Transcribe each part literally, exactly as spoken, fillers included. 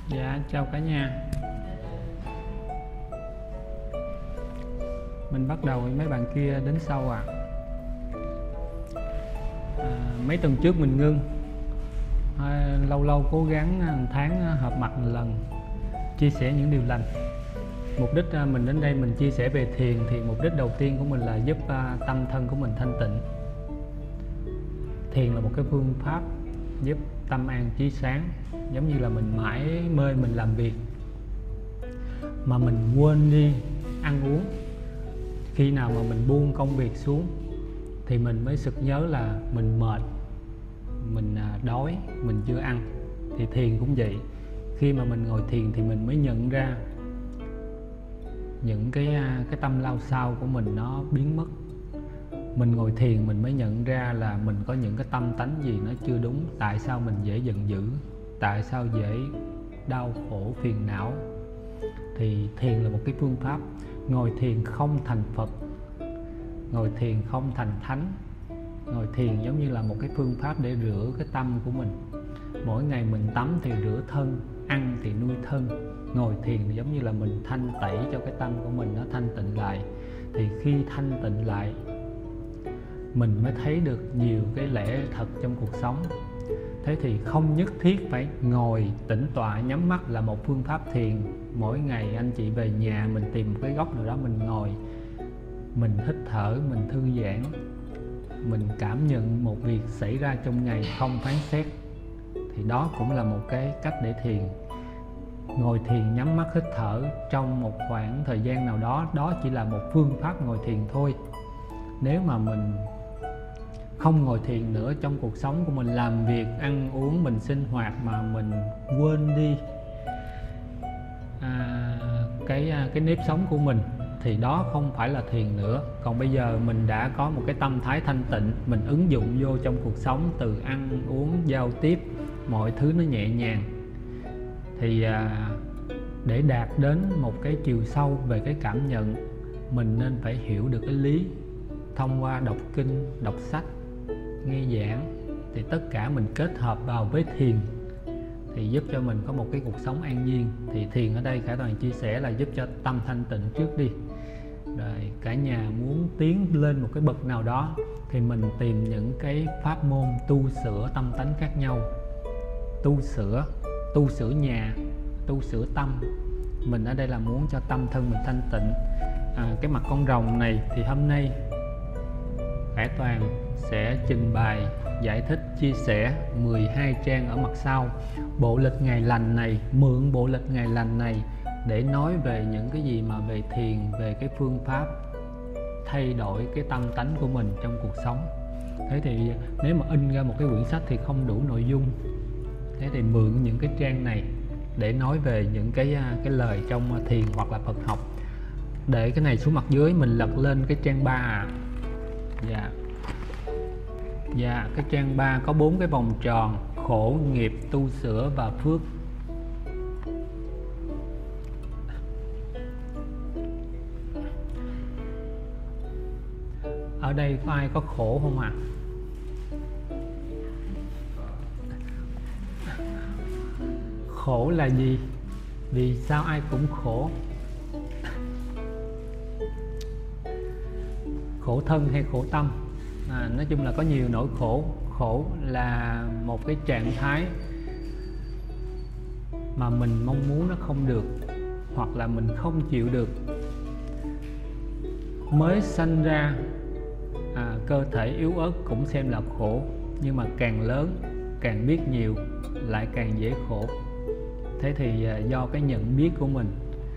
Dạ, chào cả nhà. Mình bắt đầu với mấy bạn kia đến sau à. à Mấy tuần trước mình ngưng, à, lâu lâu cố gắng tháng họp mặt một lần, chia sẻ những điều lành. Mục đích mình đến đây mình chia sẻ về thiền thì mục đích đầu tiên của mình là giúp tâm thân của mình thanh tịnh. Thiền là một cái phương pháp giúp tâm an trí sáng. Giống như là mình mãi mê mình làm việc mà mình quên đi ăn uống. Khi nào mà mình buông công việc xuống thì mình mới sực nhớ là mình mệt, mình đói, mình chưa ăn. Thì thiền cũng vậy. Khi mà mình ngồi thiền thì mình mới nhận ra những cái cái tâm lao xao của mình nó biến mất. Mình ngồi thiền mình mới nhận ra là mình có những cái tâm tánh gì nó chưa đúng. Tại sao mình dễ giận dữ, tại sao dễ đau khổ phiền não. Thì thiền là một cái phương pháp. Ngồi thiền không thành Phật, ngồi thiền không thành Thánh. Ngồi thiền giống như là một cái phương pháp để rửa cái tâm của mình. Mỗi ngày mình tắm thì rửa thân, ăn thì nuôi thân. Ngồi thiền thì giống như là mình thanh tẩy cho cái tâm của mình nó thanh tịnh lại. Thì khi thanh tịnh lại, mình mới thấy được nhiều cái lẽ thật trong cuộc sống. Thế thì không nhất thiết phải ngồi tĩnh tọa nhắm mắt là một phương pháp thiền. Mỗi ngày anh chị về nhà mình tìm một cái góc nào đó mình ngồi, mình hít thở, mình thư giãn, mình cảm nhận một việc xảy ra trong ngày không phán xét. Thì đó cũng là một cái cách để thiền. Ngồi thiền nhắm mắt hít thở trong một khoảng thời gian nào đó, đó chỉ là một phương pháp ngồi thiền thôi. Nếu mà mình không ngồi thiền nữa, trong cuộc sống của mình làm việc, ăn uống, mình sinh hoạt mà mình quên đi à, cái cái nếp sống của mình thì đó không phải là thiền nữa. Còn bây giờ mình đã có một cái tâm thái thanh tịnh, mình ứng dụng vô trong cuộc sống, từ ăn uống, giao tiếp, mọi thứ nó nhẹ nhàng. Thì à, để đạt đến một cái chiều sâu về cái cảm nhận, mình nên phải hiểu được cái lý thông qua đọc kinh, đọc sách, nghe giảng. Thì tất cả mình kết hợp vào với thiền thì giúp cho mình có một cái cuộc sống an nhiên. Thì thiền ở đây Khải Toàn chia sẻ là giúp cho tâm thanh tịnh trước đi. Rồi cả nhà muốn tiến lên một cái bậc nào đó thì mình tìm những cái pháp môn tu sửa tâm tánh khác nhau. Tu sửa, tu sửa nhà, tu sửa tâm. Mình ở đây là muốn cho tâm thân mình thanh tịnh. à, Cái mặt con rồng này thì hôm nay Khải Toàn sẽ trình bày, giải thích, chia sẻ mười hai trang ở mặt sau. Bộ lịch ngày lành này, mượn bộ lịch ngày lành này để nói về những cái gì mà về thiền, về cái phương pháp thay đổi cái tâm tánh của mình trong cuộc sống. Thế thì nếu mà in ra một cái quyển sách thì không đủ nội dung. Thế thì mượn những cái trang này để nói về những cái cái lời trong thiền hoặc là Phật học. Để cái này xuống mặt dưới, mình lật lên cái trang ba à. Dạ. Dạ, cái trang ba có bốn cái vòng tròn: khổ, nghiệp, tu sửa và phước. Ở đây có ai có khổ không ạ? À? Khổ là gì? Vì sao ai cũng khổ? Khổ thân hay khổ tâm? À, nói chung là có nhiều nỗi khổ. Khổ là một cái trạng thái mà mình mong muốn nó không được, hoặc là mình không chịu được. Mới sanh ra à, cơ thể yếu ớt cũng xem là khổ, nhưng mà càng lớn, càng biết nhiều lại càng dễ khổ. Thế thì à, do cái nhận biết của mình.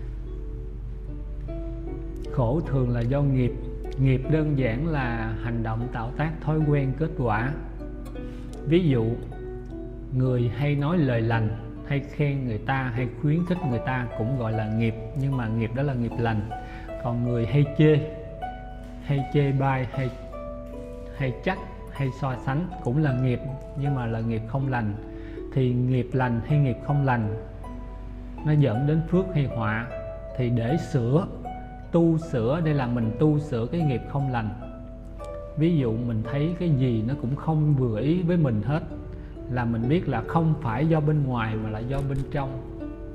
Khổ thường là do nghiệp. Nghiệp đơn giản là hành động tạo tác thói quen kết quả. Ví dụ, người hay nói lời lành, hay khen người ta, hay khuyến khích người ta cũng gọi là nghiệp. Nhưng mà nghiệp đó là nghiệp lành. Còn người hay chê, hay chê bai, hay, hay trách, hay so sánh cũng là nghiệp, nhưng mà là nghiệp không lành. Thì nghiệp lành hay nghiệp không lành nó dẫn đến phước hay họa. Thì để sửa, tu sửa, đây là mình tu sửa cái nghiệp không lành. Ví dụ mình thấy cái gì nó cũng không vừa ý với mình hết, là mình biết là không phải do bên ngoài mà là do bên trong.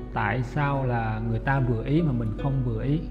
tại sao là người ta vừa ý mà mình không vừa ý.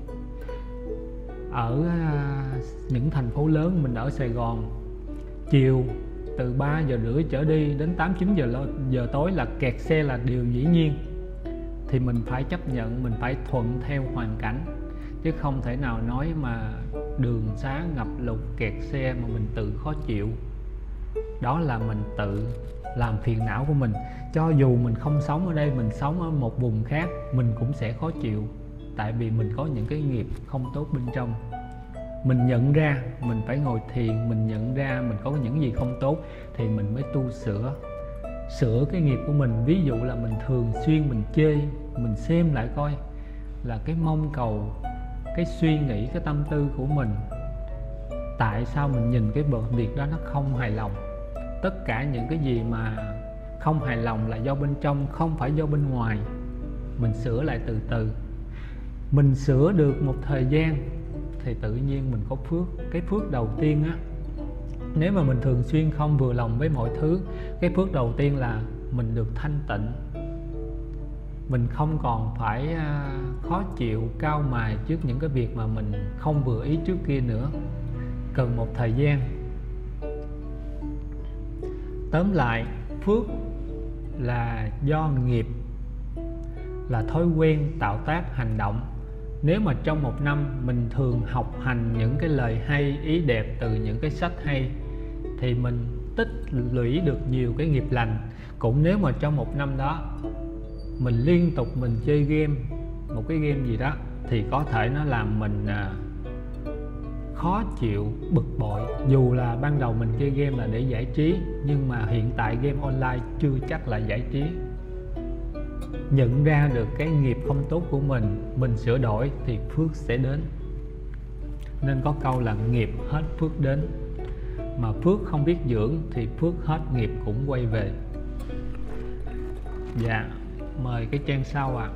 Ở những thành phố lớn, mình ở Sài Gòn, chiều từ ba giờ rưỡi trở đi đến tám chín giờ giờ tối là kẹt xe là điều dĩ nhiên, thì mình phải chấp nhận, mình phải thuận theo hoàn cảnh, chứ không thể nào nói mà đường xá ngập lụt kẹt xe mà mình tự khó chịu. Đó là mình tự làm phiền não của mình. Cho dù mình không sống ở đây, mình sống ở một vùng khác, mình cũng sẽ khó chịu, tại vì mình có những cái nghiệp không tốt bên trong. Mình nhận ra, mình phải ngồi thiền, mình nhận ra mình có những gì không tốt thì mình mới tu sửa sửa cái nghiệp của mình. Ví dụ là mình thường xuyên mình chê, mình xem lại coi là cái mong cầu, cái suy nghĩ, cái tâm tư của mình, tại sao mình nhìn cái bờ việc đó nó không hài lòng. Tất cả những cái gì mà không hài lòng là do bên trong, không phải do bên ngoài. Mình sửa lại từ từ, mình sửa được một thời gian thì tự nhiên mình có phước. Cái phước đầu tiên á, nếu mà mình thường xuyên không vừa lòng với mọi thứ, cái phước đầu tiên là mình được thanh tịnh. Mình không còn phải khó chịu, cau mày trước những cái việc mà mình không vừa ý trước kia nữa. Cần một thời gian. Tóm lại, phước là do nghiệp, là thói quen tạo tác hành động. Nếu mà trong một năm mình thường học hành những cái lời hay, ý đẹp từ những cái sách hay, thì mình tích lũy được nhiều cái nghiệp lành. Cũng nếu mà trong một năm đó mình liên tục mình chơi game, một cái game gì đó, thì có thể nó làm mình à, khó chịu, bực bội. Dù là ban đầu mình chơi game là để giải trí, nhưng mà hiện tại game online chưa chắc là giải trí. Nhận ra được cái nghiệp không tốt của mình, mình sửa đổi thì phước sẽ đến. Nên có câu là nghiệp hết phước đến. Mà phước không biết dưỡng thì phước hết nghiệp cũng quay về. Dạ, mời cái trang sau ạ. À.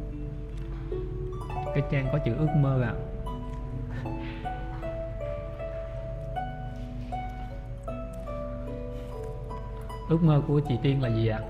Cái trang có chữ ước mơ ạ. À. Ước mơ của chị Tiên là gì ạ? À?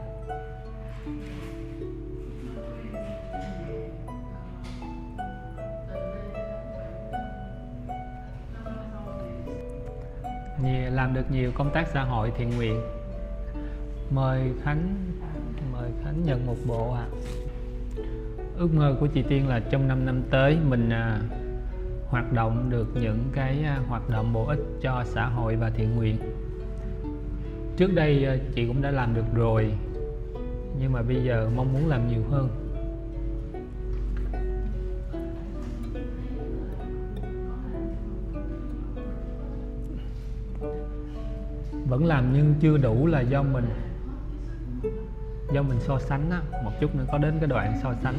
Làm được nhiều công tác xã hội thiện nguyện. Mời Khánh Mời Khánh nhận một bộ ạ. À. Ước mơ của chị Tiên là trong năm năm tới mình à, hoạt động được những cái à, hoạt động bổ ích cho xã hội và thiện nguyện. Trước đây à, chị cũng đã làm được rồi, nhưng mà bây giờ mong muốn làm nhiều hơn. Vẫn làm nhưng chưa đủ là do mình Do mình so sánh á. Một chút nữa có đến cái đoạn so sánh.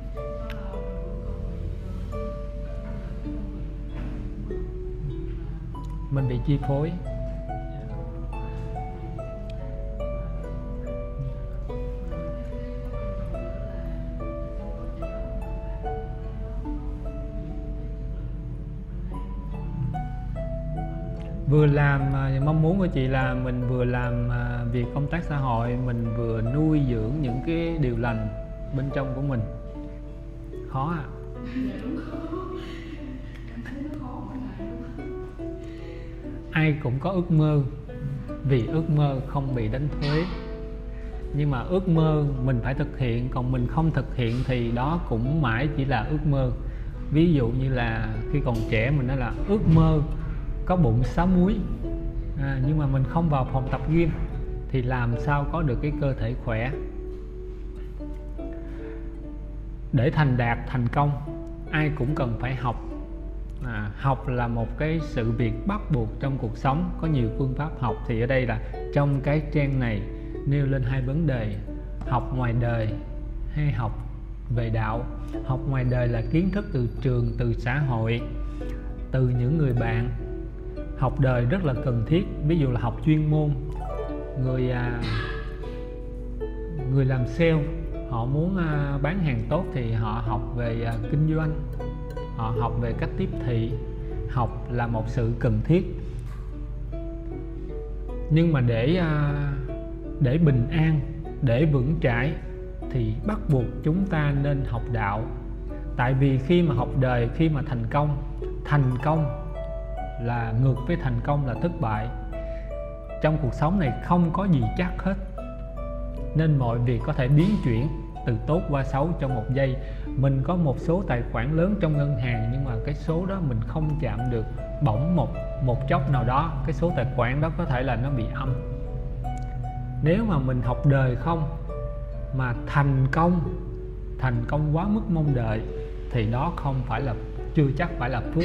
Mình bị chi phối. Vừa làm, mong muốn của chị là mình vừa làm việc công tác xã hội, mình vừa nuôi dưỡng những cái điều lành bên trong của mình. Khó à? Ai cũng có ước mơ, vì ước mơ không bị đánh thuế. Nhưng mà ước mơ mình phải thực hiện, còn mình không thực hiện thì đó cũng mãi chỉ là ước mơ. Ví dụ như là khi còn trẻ mình nói là ước mơ có bụng sáu múi, à, nhưng mà mình không vào phòng tập gym thì làm sao có được cái cơ thể khỏe. Để thành đạt, thành công, ai cũng cần phải học. à, Học là một cái sự việc bắt buộc trong cuộc sống. Có nhiều phương pháp học, thì ở đây là trong cái trang này nêu lên hai vấn đề: học ngoài đời hay học về đạo. Học ngoài đời là kiến thức từ trường, từ xã hội, từ những người bạn. Học đời rất là cần thiết, ví dụ là học chuyên môn. Người à, người làm sale, họ muốn à, bán hàng tốt thì họ học về à, kinh doanh, họ học về cách tiếp thị. Học là một sự cần thiết. Nhưng mà để à, để bình an, để vững chãi thì bắt buộc chúng ta nên học đạo. Tại vì khi mà học đời, khi mà thành công, thành công là ngược với thành công là thất bại. Trong cuộc sống này không có gì chắc hết, nên mọi việc có thể biến chuyển từ tốt qua xấu trong một giây. Mình có một số tài khoản lớn trong ngân hàng, nhưng mà cái số đó mình không chạm được, bỗng một một chốc nào đó cái số tài khoản đó có thể là nó bị âm. Nếu mà mình học đời không mà thành công, thành công quá mức mong đợi, thì đó không phải là, chưa chắc phải là phước.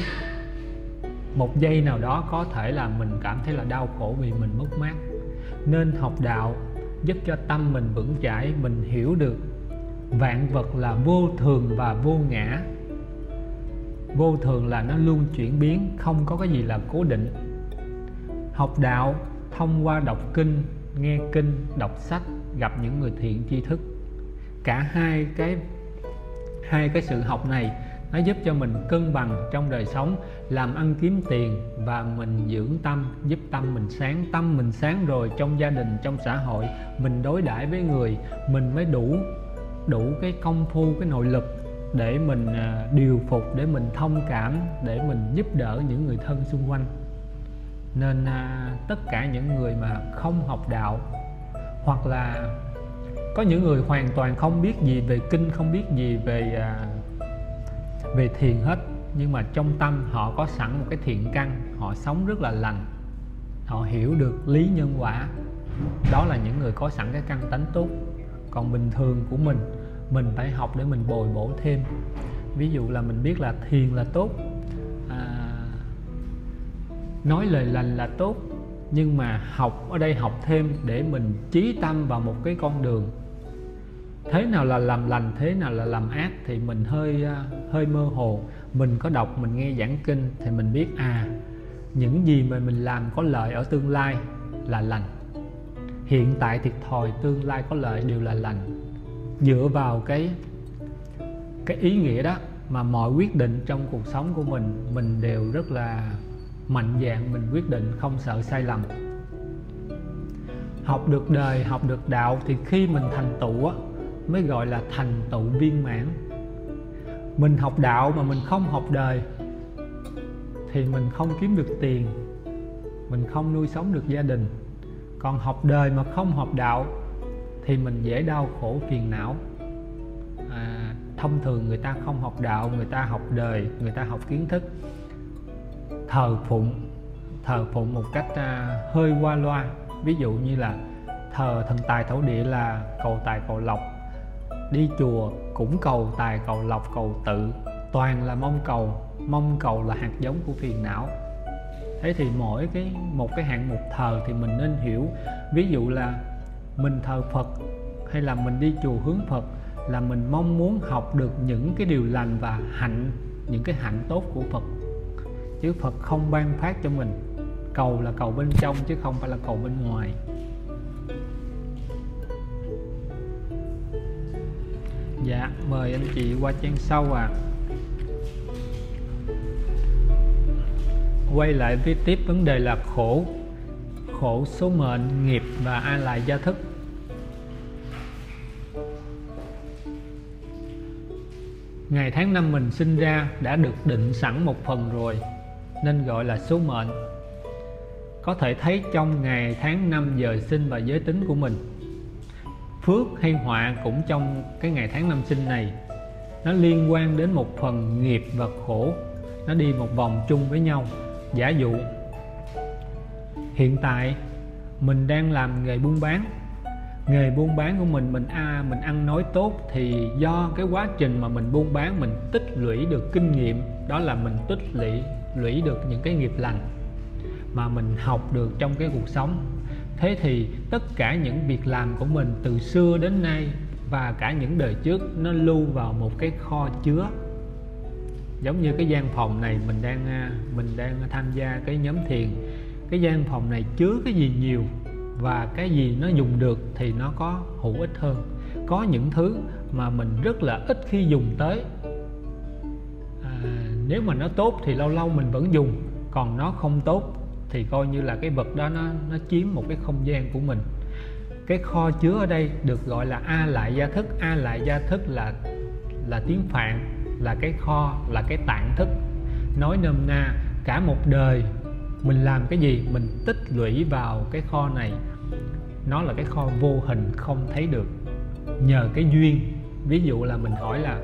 Một giây nào đó có thể là mình cảm thấy là đau khổ vì mình mất mát. Nên học đạo giúp cho tâm mình vững chãi, mình hiểu được vạn vật là vô thường và vô ngã. Vô thường là nó luôn chuyển biến, không có cái gì là cố định. Học đạo thông qua đọc kinh, nghe kinh, đọc sách, gặp những người thiện tri thức. Cả hai cái hai cái sự học này nó giúp cho mình cân bằng trong đời sống, làm ăn kiếm tiền, và mình dưỡng tâm, giúp tâm mình sáng. Tâm mình sáng rồi, trong gia đình, trong xã hội, mình đối đãi với người, mình mới đủ đủ cái công phu, cái nội lực để mình à, điều phục, để mình thông cảm, để mình giúp đỡ những người thân xung quanh. Nên à, tất cả những người mà không học đạo, hoặc là có những người hoàn toàn không biết gì về kinh, không biết gì về à, về thiền hết, nhưng mà trong tâm họ có sẵn một cái thiện căn, họ sống rất là lành, họ hiểu được lý nhân quả. Đó là những người có sẵn cái căn tánh tốt. Còn bình thường của mình, mình phải học để mình bồi bổ thêm. Ví dụ là mình biết là thiền là tốt, à, nói lời lành là tốt, nhưng mà học ở đây học thêm để mình chí tâm vào một cái con đường. Thế nào là làm lành, thế nào là làm ác thì mình hơi hơi mơ hồ. Mình có đọc, mình nghe giảng kinh thì mình biết à, những gì mà mình làm có lợi ở tương lai là lành, hiện tại thiệt thòi, tương lai có lợi đều là lành. Dựa vào cái cái ý nghĩa đó mà mọi quyết định trong cuộc sống của mình, mình đều rất là mạnh dạn, mình quyết định không sợ sai lầm. Học được đời, học được đạo thì khi mình thành tựu á, mới gọi là thành tựu viên mãn. Mình học đạo mà mình không học đời thì mình không kiếm được tiền, mình không nuôi sống được gia đình. Còn học đời mà không học đạo thì mình dễ đau khổ phiền não. à, Thông thường người ta không học đạo, người ta học đời, người ta học kiến thức, thờ phụng thờ phụng một cách à, hơi qua loa. Ví dụ như là thờ thần tài thổ địa là cầu tài cầu lộc, đi chùa cũng cầu tài cầu lộc cầu tự, toàn là mong cầu. Mong cầu là hạt giống của phiền não. Thế thì mỗi cái một cái hạng mục thờ thì mình nên hiểu. Ví dụ là mình thờ Phật hay là mình đi chùa hướng Phật là mình mong muốn học được những cái điều lành và hạnh, những cái hạnh tốt của Phật, chứ Phật không ban phát cho mình. Cầu là cầu bên trong chứ không phải là cầu bên ngoài. Dạ, mời anh chị qua trang sau à. Quay lại với tiếp vấn đề là khổ. Khổ số mệnh, nghiệp và a lại gia thức. Ngày tháng năm mình sinh ra đã được định sẵn một phần rồi, nên gọi là số mệnh. Có thể thấy trong ngày tháng năm giờ sinh và giới tính của mình. Phước hay họa cũng trong cái ngày tháng năm sinh này, nó liên quan đến một phần nghiệp và khổ, nó đi một vòng chung với nhau. Giả dụ hiện tại mình đang làm nghề buôn bán, nghề buôn bán của mình mình à, mình ăn nói tốt, thì do cái quá trình mà mình buôn bán mình tích lũy được kinh nghiệm, đó là mình tích lũy lũy được những cái nghiệp lành mà mình học được trong cái cuộc sống. Thế thì tất cả những việc làm của mình từ xưa đến nay và cả những đời trước, nó lưu vào một cái kho chứa. Giống như cái gian phòng này mình đang mình đang tham gia cái nhóm thiền, cái gian phòng này chứa cái gì nhiều và cái gì nó dùng được thì nó có hữu ích hơn. Có những thứ mà mình rất là ít khi dùng tới, à, nếu mà nó tốt thì lâu lâu mình vẫn dùng, còn nó không tốt thì coi như là cái vật đó nó, nó chiếm một cái không gian của mình. Cái kho chứa ở đây được gọi là a lại gia thức. A lại gia thức là là tiếng Phạn, là cái kho, là cái tạng thức. Nói nôm na cả một đời mình làm cái gì mình tích lũy vào cái kho này. Nó là cái kho vô hình không thấy được. Nhờ cái duyên, ví dụ là mình hỏi là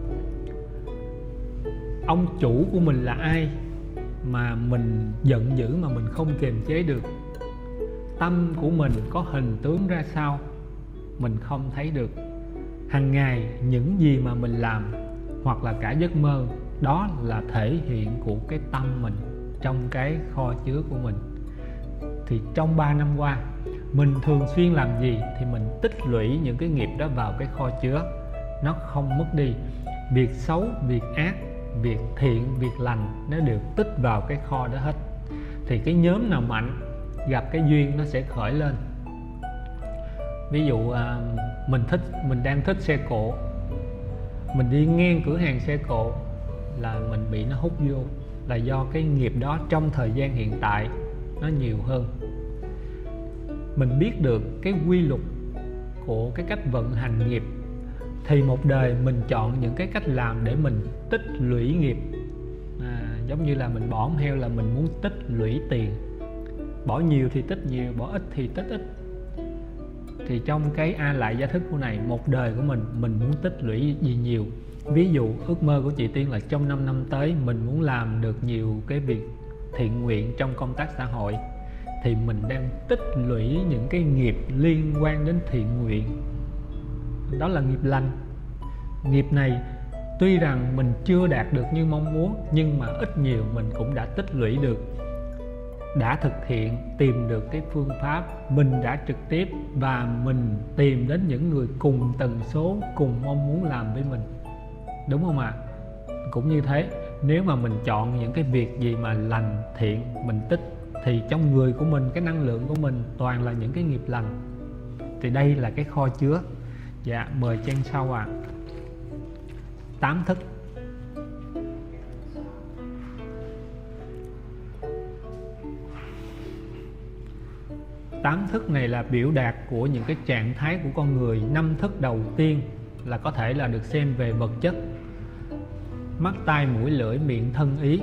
ông chủ của mình là ai mà mình giận dữ mà mình không kiềm chế được. Tâm của mình có hình tướng ra sao mình không thấy được. Hàng ngày những gì mà mình làm hoặc là cả giấc mơ, đó là thể hiện của cái tâm mình trong cái kho chứa của mình. Thì trong ba năm qua mình thường xuyên làm gì thì mình tích lũy những cái nghiệp đó vào cái kho chứa, nó không mất đi. Việc xấu, việc ác, việc thiện, việc lành nó đều tích vào cái kho đó hết. Thì cái nhóm nào mạnh gặp cái duyên nó sẽ khởi lên. Ví dụ à, mình thích mình đang thích xe cộ, mình đi ngang cửa hàng xe cộ là mình bị nó hút vô, là do cái nghiệp đó trong thời gian hiện tại nó nhiều hơn. Mình biết được cái quy luật của cái cách vận hành nghiệp thì một đời mình chọn những cái cách làm để mình tích lũy nghiệp. À, giống như là mình bỏ heo là mình muốn tích lũy tiền, bỏ nhiều thì tích nhiều, bỏ ít thì tích ít. Thì trong cái a lại gia thức của này, một đời của mình mình muốn tích lũy gì nhiều. Ví dụ ước mơ của chị Tiên là trong năm năm tới mình muốn làm được nhiều cái việc thiện nguyện trong công tác xã hội, thì mình đang tích lũy những cái nghiệp liên quan đến thiện nguyện. Đó là nghiệp lành. Nghiệp này tuy rằng mình chưa đạt được như mong muốn, nhưng mà ít nhiều mình cũng đã tích lũy được, đã thực hiện, tìm được cái phương pháp, mình đã trực tiếp và mình tìm đến những người cùng tần số, cùng mong muốn làm với mình. Đúng không ạ? À? Cũng như thế, nếu mà mình chọn những cái việc gì mà lành thiện mình tích, thì trong người của mình, cái năng lượng của mình toàn là những cái nghiệp lành. Thì đây là cái kho chứa. Dạ, mời trang sau ạ. À. Tám thức. Tám thức này là biểu đạt của những cái trạng thái của con người. Năm thức đầu tiên là có thể là được xem về vật chất: mắt, tai, mũi, lưỡi, miệng, thân, ý.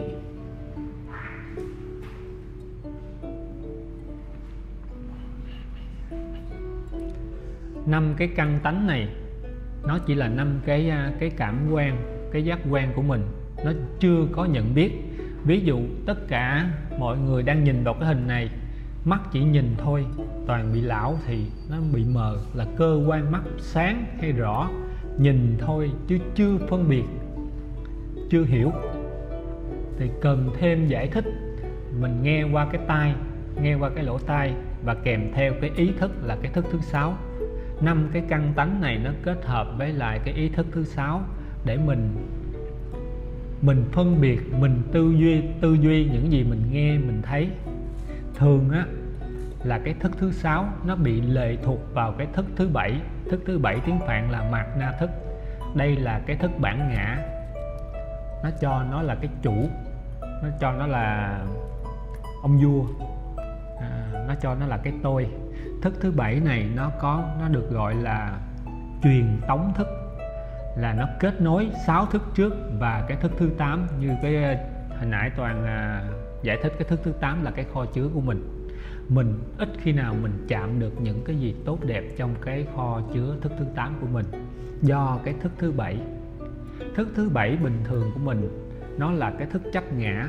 Năm cái căn tánh này nó chỉ là năm cái cái cảm quan, cái giác quan của mình, nó chưa có nhận biết. Ví dụ tất cả mọi người đang nhìn vào cái hình này, mắt chỉ nhìn thôi, toàn bị lão thì nó bị mờ, là cơ quan mắt sáng hay rõ, nhìn thôi chứ chưa phân biệt, chưa hiểu. Thì cần thêm giải thích, mình nghe qua cái tai, nghe qua cái lỗ tai, và kèm theo cái ý thức là cái thức thứ sáu. Năm cái căn tánh này nó kết hợp với lại cái ý thức thứ sáu để mình mình phân biệt, mình tư duy tư duy những gì mình nghe, mình thấy. Thường á là cái thức thứ sáu nó bị lệ thuộc vào cái thức thứ bảy. Thức thứ bảy tiếng Phạn là mạt na thức. Đây là cái thức bản ngã, nó cho nó là cái chủ, nó cho nó là ông vua, à, nó cho nó là cái tôi. Thức thứ bảy này nó có nó được gọi là truyền tống thức, là nó kết nối sáu thức trước và cái thức thứ tám. Như cái hồi nãy Toàn à, giải thích cái thức thứ tám là cái kho chứa của mình. Mình ít khi nào mình chạm được những cái gì tốt đẹp trong cái kho chứa thức thứ tám của mình, do cái thức thứ bảy. Thức thứ bảy bình thường của mình nó là cái thức chấp ngã.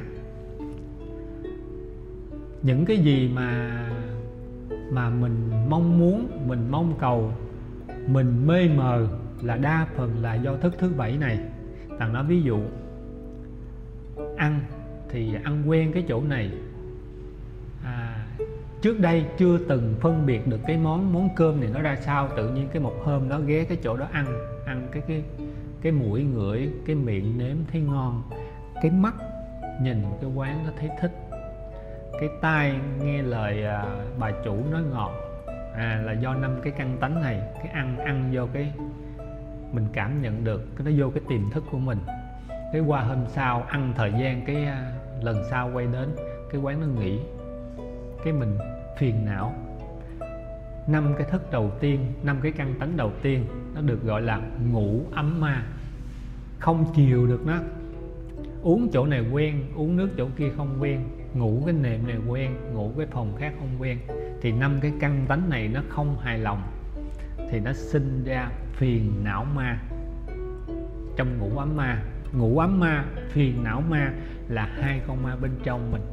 Những cái gì mà mà mình mong muốn, mình mong cầu, mình mê mờ là đa phần là do thức thứ bảy này. Tặng nói ví dụ ăn thì ăn quen cái chỗ này, à, trước đây chưa từng phân biệt được cái món món cơm này nó ra sao, tự nhiên cái một hôm đó ghé cái chỗ đó ăn ăn cái cái cái mũi ngửi, cái miệng nếm thấy ngon, cái mắt nhìn cái quán nó thấy thích, cái tai nghe lời à, bà chủ nói ngọt, à, là do năm cái căn tánh này. Cái ăn ăn vô cái mình cảm nhận được, cái nó vô cái tiềm thức của mình. Cái qua hôm sau ăn thời gian, cái à, lần sau quay đến cái quán nó nghỉ, cái mình phiền não. năm cái thức đầu tiên, năm cái căn tánh đầu tiên nó được gọi là ngũ ấm ma. Không chiều được nó, uống chỗ này quen, uống nước chỗ kia không quen, ngủ cái nệm này quen, ngủ cái phòng khác không quen, thì năm cái căn tánh này nó không hài lòng thì nó sinh ra phiền não ma. Trong ngũ ấm ma, ngũ ấm ma, phiền não ma là hai con ma bên trong mình.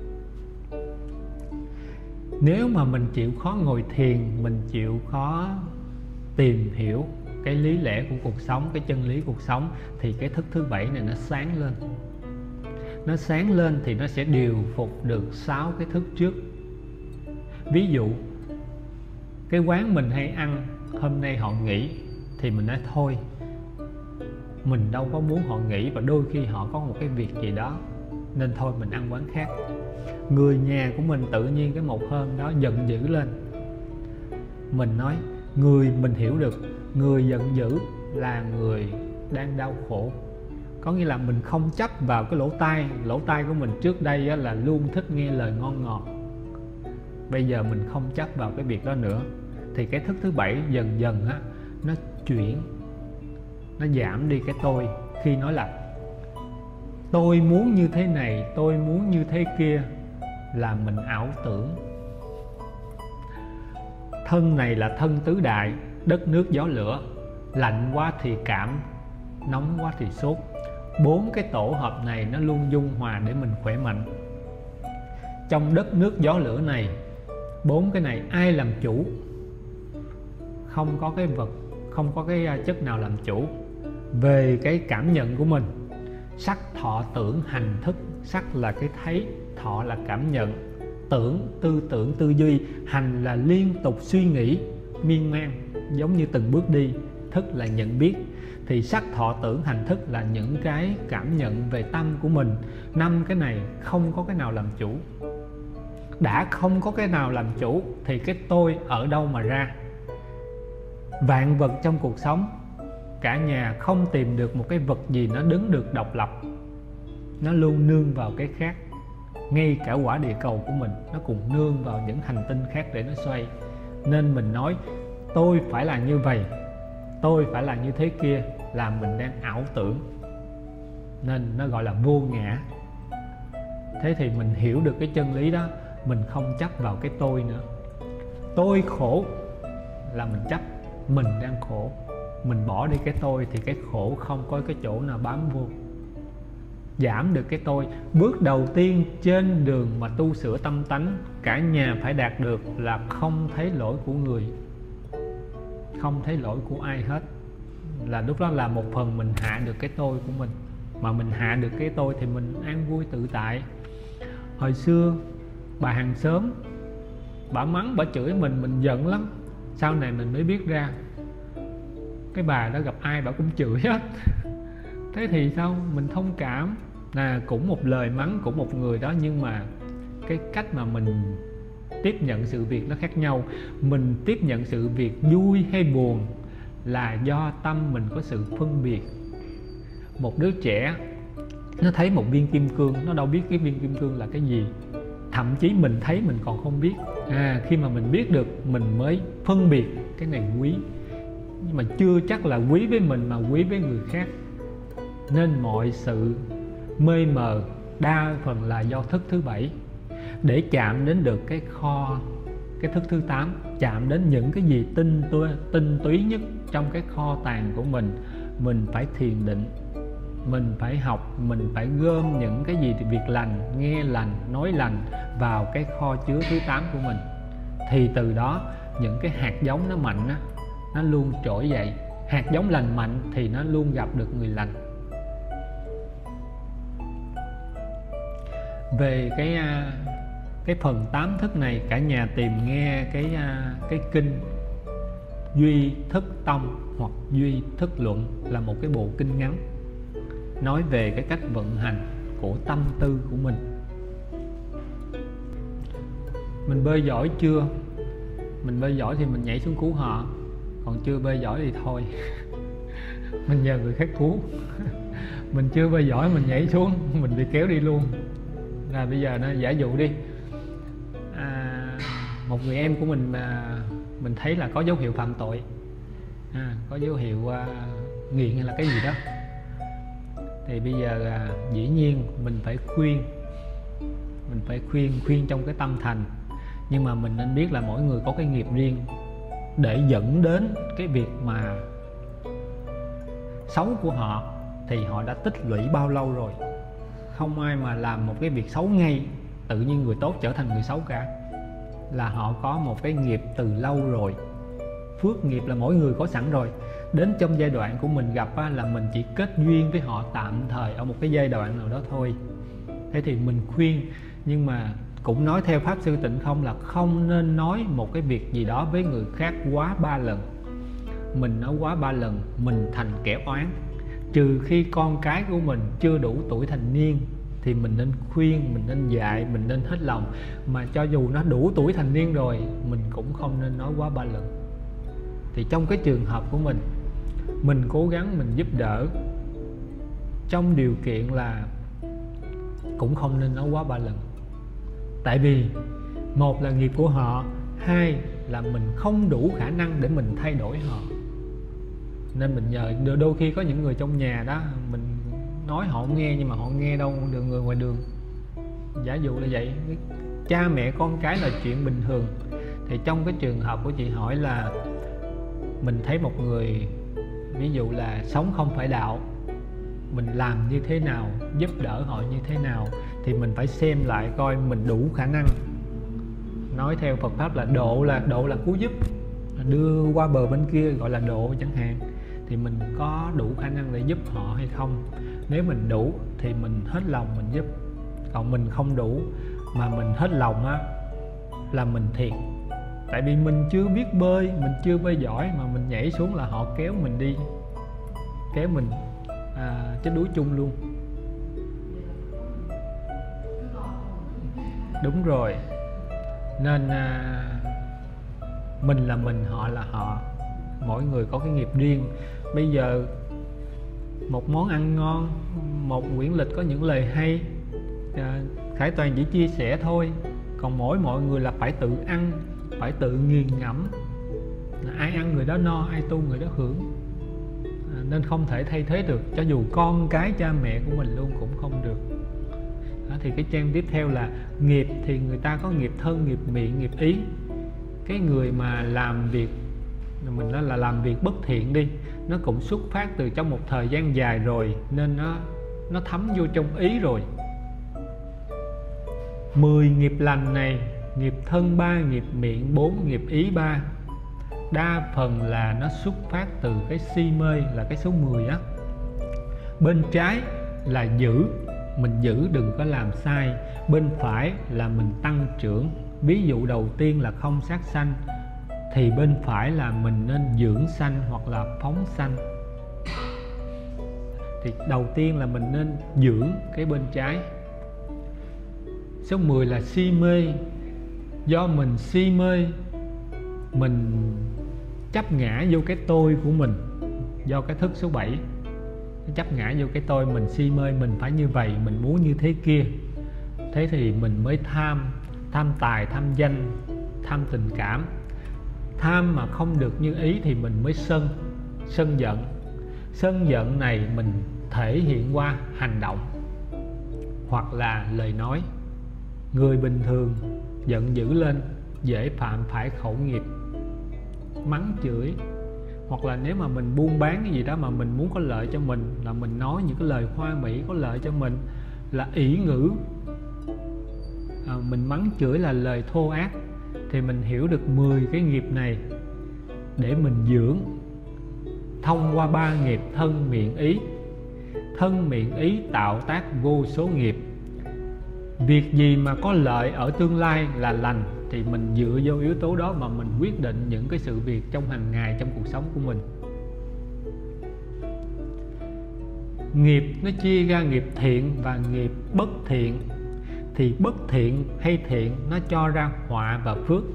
Nếu mà mình chịu khó ngồi thiền, mình chịu khó tìm hiểu cái lý lẽ của cuộc sống, cái chân lý cuộc sống, thì cái thức thứ bảy này nó sáng lên. Nó sáng lên thì nó sẽ điều phục được sáu cái thức trước. Ví dụ cái quán mình hay ăn hôm nay họ nghỉ thì mình nói thôi, mình đâu có muốn họ nghỉ, và đôi khi họ có một cái việc gì đó nên thôi mình ăn quán khác. Người nhà của mình tự nhiên cái một hôm đó giận dữ lên, mình nói người mình hiểu được, người giận dữ là người đang đau khổ. Có nghĩa là mình không chấp vào cái lỗ tai. Lỗ tai của mình trước đây á, là luôn thích nghe lời ngon ngọt. Bây giờ mình không chấp vào cái việc đó nữa, thì cái thức thứ bảy dần dần á, nó chuyển, nó giảm đi cái tôi. Khi nói là tôi muốn như thế này, tôi muốn như thế kia, là mình ảo tưởng. Thân này là thân tứ đại, đất nước gió lửa, lạnh quá thì cảm, nóng quá thì sốt. Bốn cái tổ hợp này nó luôn dung hòa để mình khỏe mạnh. Trong đất nước gió lửa này, bốn cái này ai làm chủ? Không có cái vật, không có cái chất nào làm chủ. Về cái cảm nhận của mình, sắc thọ tưởng hành thức. Sắc là cái thấy, thọ là cảm nhận, tưởng, tư tưởng, tư duy, hành là liên tục suy nghĩ, miên man, giống như từng bước đi, thức là nhận biết. Thì sắc thọ tưởng hành thức là những cái cảm nhận về tâm của mình. Năm cái này không có cái nào làm chủ. Đã không có cái nào làm chủ thì cái tôi ở đâu mà ra? Vạn vật trong cuộc sống, cả nhà không tìm được một cái vật gì nó đứng được độc lập, nó luôn nương vào cái khác. Ngay cả quả địa cầu của mình nó cũng nương vào những hành tinh khác để nó xoay. Nên mình nói tôi phải là như vậy, tôi phải là như thế kia, là mình đang ảo tưởng. Nên nó gọi là vô ngã. Thế thì mình hiểu được cái chân lý đó, mình không chấp vào cái tôi nữa. Tôi khổ là mình chấp mình đang khổ. Mình bỏ đi cái tôi thì cái khổ không có cái chỗ nào bám vô. Giảm được cái tôi. Bước đầu tiên trên đường mà tu sửa tâm tánh, cả nhà phải đạt được là không thấy lỗi của người, không thấy lỗi của ai hết. Là lúc đó là một phần mình hạ được cái tôi của mình. Mà mình hạ được cái tôi thì mình an vui tự tại. Hồi xưa bà hàng xóm, bà mắng, bà chửi mình, mình giận lắm. Sau này mình mới biết ra cái bà đó gặp ai bà cũng chửi hết. Thế thì sao? Mình thông cảm. Là cũng một lời mắng của một người đó, nhưng mà cái cách mà mình tiếp nhận sự việc nó khác nhau. Mình tiếp nhận sự việc vui hay buồn là do tâm mình có sự phân biệt. Một đứa trẻ nó thấy một viên kim cương, nó đâu biết cái viên kim cương là cái gì. Thậm chí mình thấy mình còn không biết. À, khi mà mình biết được mình mới phân biệt cái này quý. Nhưng mà chưa chắc là quý với mình mà quý với người khác. Nên mọi sự mê mờ đa phần là do thức thứ bảy. Để chạm đến được cái kho, cái thức thứ tám, chạm đến những cái gì tinh túy, tinh túy nhất trong cái kho tàng của mình, mình phải thiền định, mình phải học, mình phải gom những cái gì việc lành, nghe lành, nói lành vào cái kho chứa thứ tám của mình. Thì từ đó những cái hạt giống nó mạnh á, nó luôn trỗi dậy. Hạt giống lành mạnh thì nó luôn gặp được người lành. Về cái cái phần tám thức này, cả nhà tìm nghe cái cái kinh Duy Thức Tông hoặc Duy Thức Luận, là một cái bộ kinh ngắn nói về cái cách vận hành của tâm tư của mình. Mình bơi giỏi chưa? Mình bơi giỏi thì mình nhảy xuống cứu họ, còn chưa bơi giỏi thì thôi mình nhờ người khác cứu. Mình chưa bơi giỏi mình nhảy xuống, mình bị kéo đi luôn. Là bây giờ nó giả dụ đi, à, một người em của mình mà mình thấy là có dấu hiệu phạm tội, à, có dấu hiệu uh, nghiện hay là cái gì đó, thì bây giờ uh, dĩ nhiên mình phải khuyên, mình phải khuyên khuyên trong cái tâm thành. Nhưng mà mình nên biết là mỗi người có cái nghiệp riêng để dẫn đến cái việc mà xấu của họ, thì họ đã tích lũy bao lâu rồi. Không ai mà làm một cái việc xấu ngay tự nhiên người tốt trở thành người xấu cả, là họ có một cái nghiệp từ lâu rồi. Phước nghiệp là mỗi người có sẵn rồi, đến trong giai đoạn của mình gặp á, là mình chỉ kết duyên với họ tạm thời ở một cái giai đoạn nào đó thôi. Thế thì mình khuyên, nhưng mà cũng nói theo Pháp Sư Tịnh Không là không nên nói một cái việc gì đó với người khác quá ba lần. Mình nói quá ba lần mình thành kẻ oán. Trừ khi con cái của mình chưa đủ tuổi thành niên thì mình nên khuyên, mình nên dạy, mình nên hết lòng. Mà cho dù nó đủ tuổi thành niên rồi, mình cũng không nên nói quá ba lần. Thì trong cái trường hợp của mình, mình cố gắng mình giúp đỡ trong điều kiện là cũng không nên nói quá ba lần. Tại vì một là nghiệp của họ, hai là mình không đủ khả năng để mình thay đổi họ. Nên mình nhờ, đôi khi có những người trong nhà đó, mình nói họ không nghe, nhưng mà họ nghe đâu được, người ngoài đường. Giả dụ là vậy, cha mẹ con cái là chuyện bình thường. Thì trong cái trường hợp của chị hỏi là mình thấy một người ví dụ là sống không phải đạo, mình làm như thế nào, giúp đỡ họ như thế nào, thì mình phải xem lại coi mình đủ khả năng. Nói theo Phật Pháp là độ, là độ là cứu giúp, đưa qua bờ bên kia gọi là độ chẳng hạn. Thì mình có đủ khả năng để giúp họ hay không. Nếu mình đủ thì mình hết lòng mình giúp. Còn mình không đủ mà mình hết lòng á, là mình thiệt. Tại vì mình chưa biết bơi, mình chưa bơi giỏi mà mình nhảy xuống là họ kéo mình đi, kéo mình à, chết đuối chung luôn. Đúng rồi. Nên à, mình là mình, họ là họ. Mỗi người có cái nghiệp riêng. Bây giờ một món ăn ngon, một quyển lịch có những lời hay, à, Khải Toàn chỉ chia sẻ thôi. Còn mỗi mọi người là phải tự ăn, phải tự nghiền ngẫm. Ai ăn người đó no, ai tu người đó hưởng. à, Nên không thể thay thế được. Cho dù con cái cha mẹ của mình luôn cũng không được. Đó, thì cái trang tiếp theo là nghiệp. Thì người ta có nghiệp thân, nghiệp miệng, nghiệp ý. Cái người mà làm việc, mình nói là làm việc bất thiện đi, nó cũng xuất phát từ trong một thời gian dài rồi, nên nó nó thấm vô trong ý rồi. Mười nghiệp lành này, nghiệp thân ba, nghiệp miệng bốn, nghiệp ý ba, đa phần là nó xuất phát từ cái si mê, là cái số mười á. Bên trái là giữ, mình giữ đừng có làm sai. Bên phải là mình tăng trưởng. Ví dụ đầu tiên là không sát sanh, thì bên phải là mình nên dưỡng sanh hoặc là phóng sanh. Thì đầu tiên là mình nên dưỡng cái bên trái. Số mười là si mê. Do mình si mê, mình chấp ngã vô cái tôi của mình. Do cái thức số bảy, chấp ngã vô cái tôi, mình si mê, mình phải như vậy, mình muốn như thế kia. Thế thì mình mới tham. Tham tài, tham danh, tham tình cảm. Tham mà không được như ý thì mình mới sân, sân giận. Sân giận này mình thể hiện qua hành động hoặc là lời nói. Người bình thường giận dữ lên dễ phạm phải khẩu nghiệp, mắng chửi. Hoặc là nếu mà mình buôn bán cái gì đó mà mình muốn có lợi cho mình, là mình nói những cái lời hoa mỹ có lợi cho mình, là ỷ ngữ. à, Mình mắng chửi là lời thô ác. Thì mình hiểu được mười cái nghiệp này để mình dưỡng thông qua ba nghiệp thân miệng ý. Thân miệng ý tạo tác vô số nghiệp. Việc gì mà có lợi ở tương lai là lành thì mình dựa vô yếu tố đó mà mình quyết định những cái sự việc trong hàng ngày, trong cuộc sống của mình. Nghiệp nó chia ra nghiệp thiện và nghiệp bất thiện. Thì bất thiện hay thiện nó cho ra họa và phước.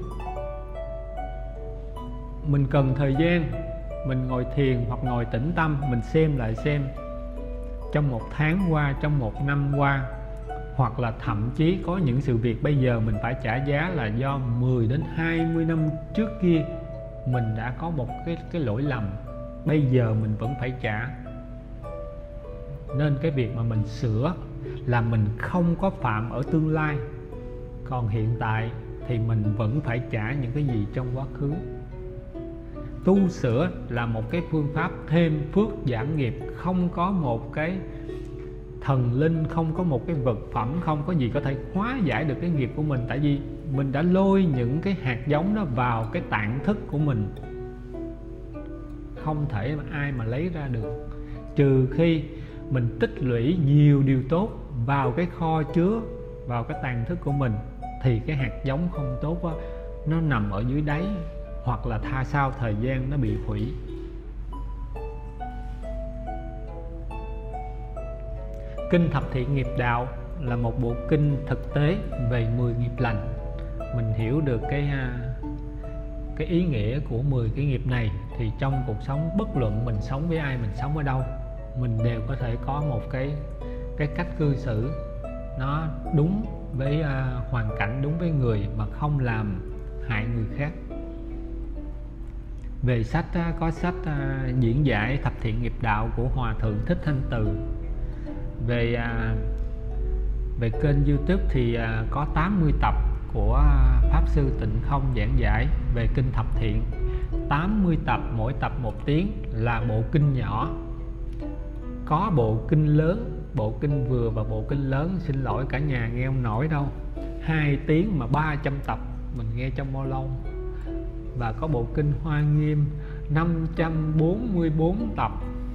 Mình cần thời gian, mình ngồi thiền hoặc ngồi tĩnh tâm, mình xem lại xem trong một tháng qua, trong một năm qua, hoặc là thậm chí có những sự việc bây giờ mình phải trả giá là do mười đến hai mươi năm trước kia mình đã có một cái cái lỗi lầm, bây giờ mình vẫn phải trả. Nên cái việc mà mình sửa là mình không có phạm ở tương lai, còn hiện tại thì mình vẫn phải trả những cái gì trong quá khứ. Tu sửa là một cái phương pháp thêm phước giảm nghiệp, không có một cái thần linh, không có một cái vật phẩm, không có gì có thể hóa giải được cái nghiệp của mình. Tại vì mình đã lôi những cái hạt giống đó vào cái tạng thức của mình, không thể mà ai mà lấy ra được, trừ khi mình tích lũy nhiều điều tốt vào cái kho chứa, vào cái tàn thức của mình, thì cái hạt giống không tốt đó, nó nằm ở dưới đáy, hoặc là tha sau thời gian nó bị hủy. Kinh Thập Thiện Nghiệp Đạo là một bộ kinh thực tế về mười nghiệp lành. Mình hiểu được cái cái ý nghĩa của mười cái nghiệp này thì trong cuộc sống, bất luận mình sống với ai, mình sống ở đâu, mình đều có thể có một cái cái cách cư xử nó đúng với uh, hoàn cảnh, đúng với người, mà không làm hại người khác. Về sách uh, có sách uh, diễn giải Thập Thiện Nghiệp Đạo của Hòa Thượng Thích Thanh Từ. Về uh, về kênh YouTube thì uh, có tám mươi tập của uh, Pháp Sư Tịnh Không giảng giải về kinh Thập Thiện. Tám mươi tập, mỗi tập một tiếng, là bộ kinh nhỏ. Có bộ kinh lớn, bộ kinh vừa và bộ kinh lớn, xin lỗi cả nhà nghe không nổi đâu. Hai tiếng mà ba trăm tập, mình nghe trong bao lâu. Và có bộ kinh Hoa Nghiêm năm trăm bốn mươi bốn tập,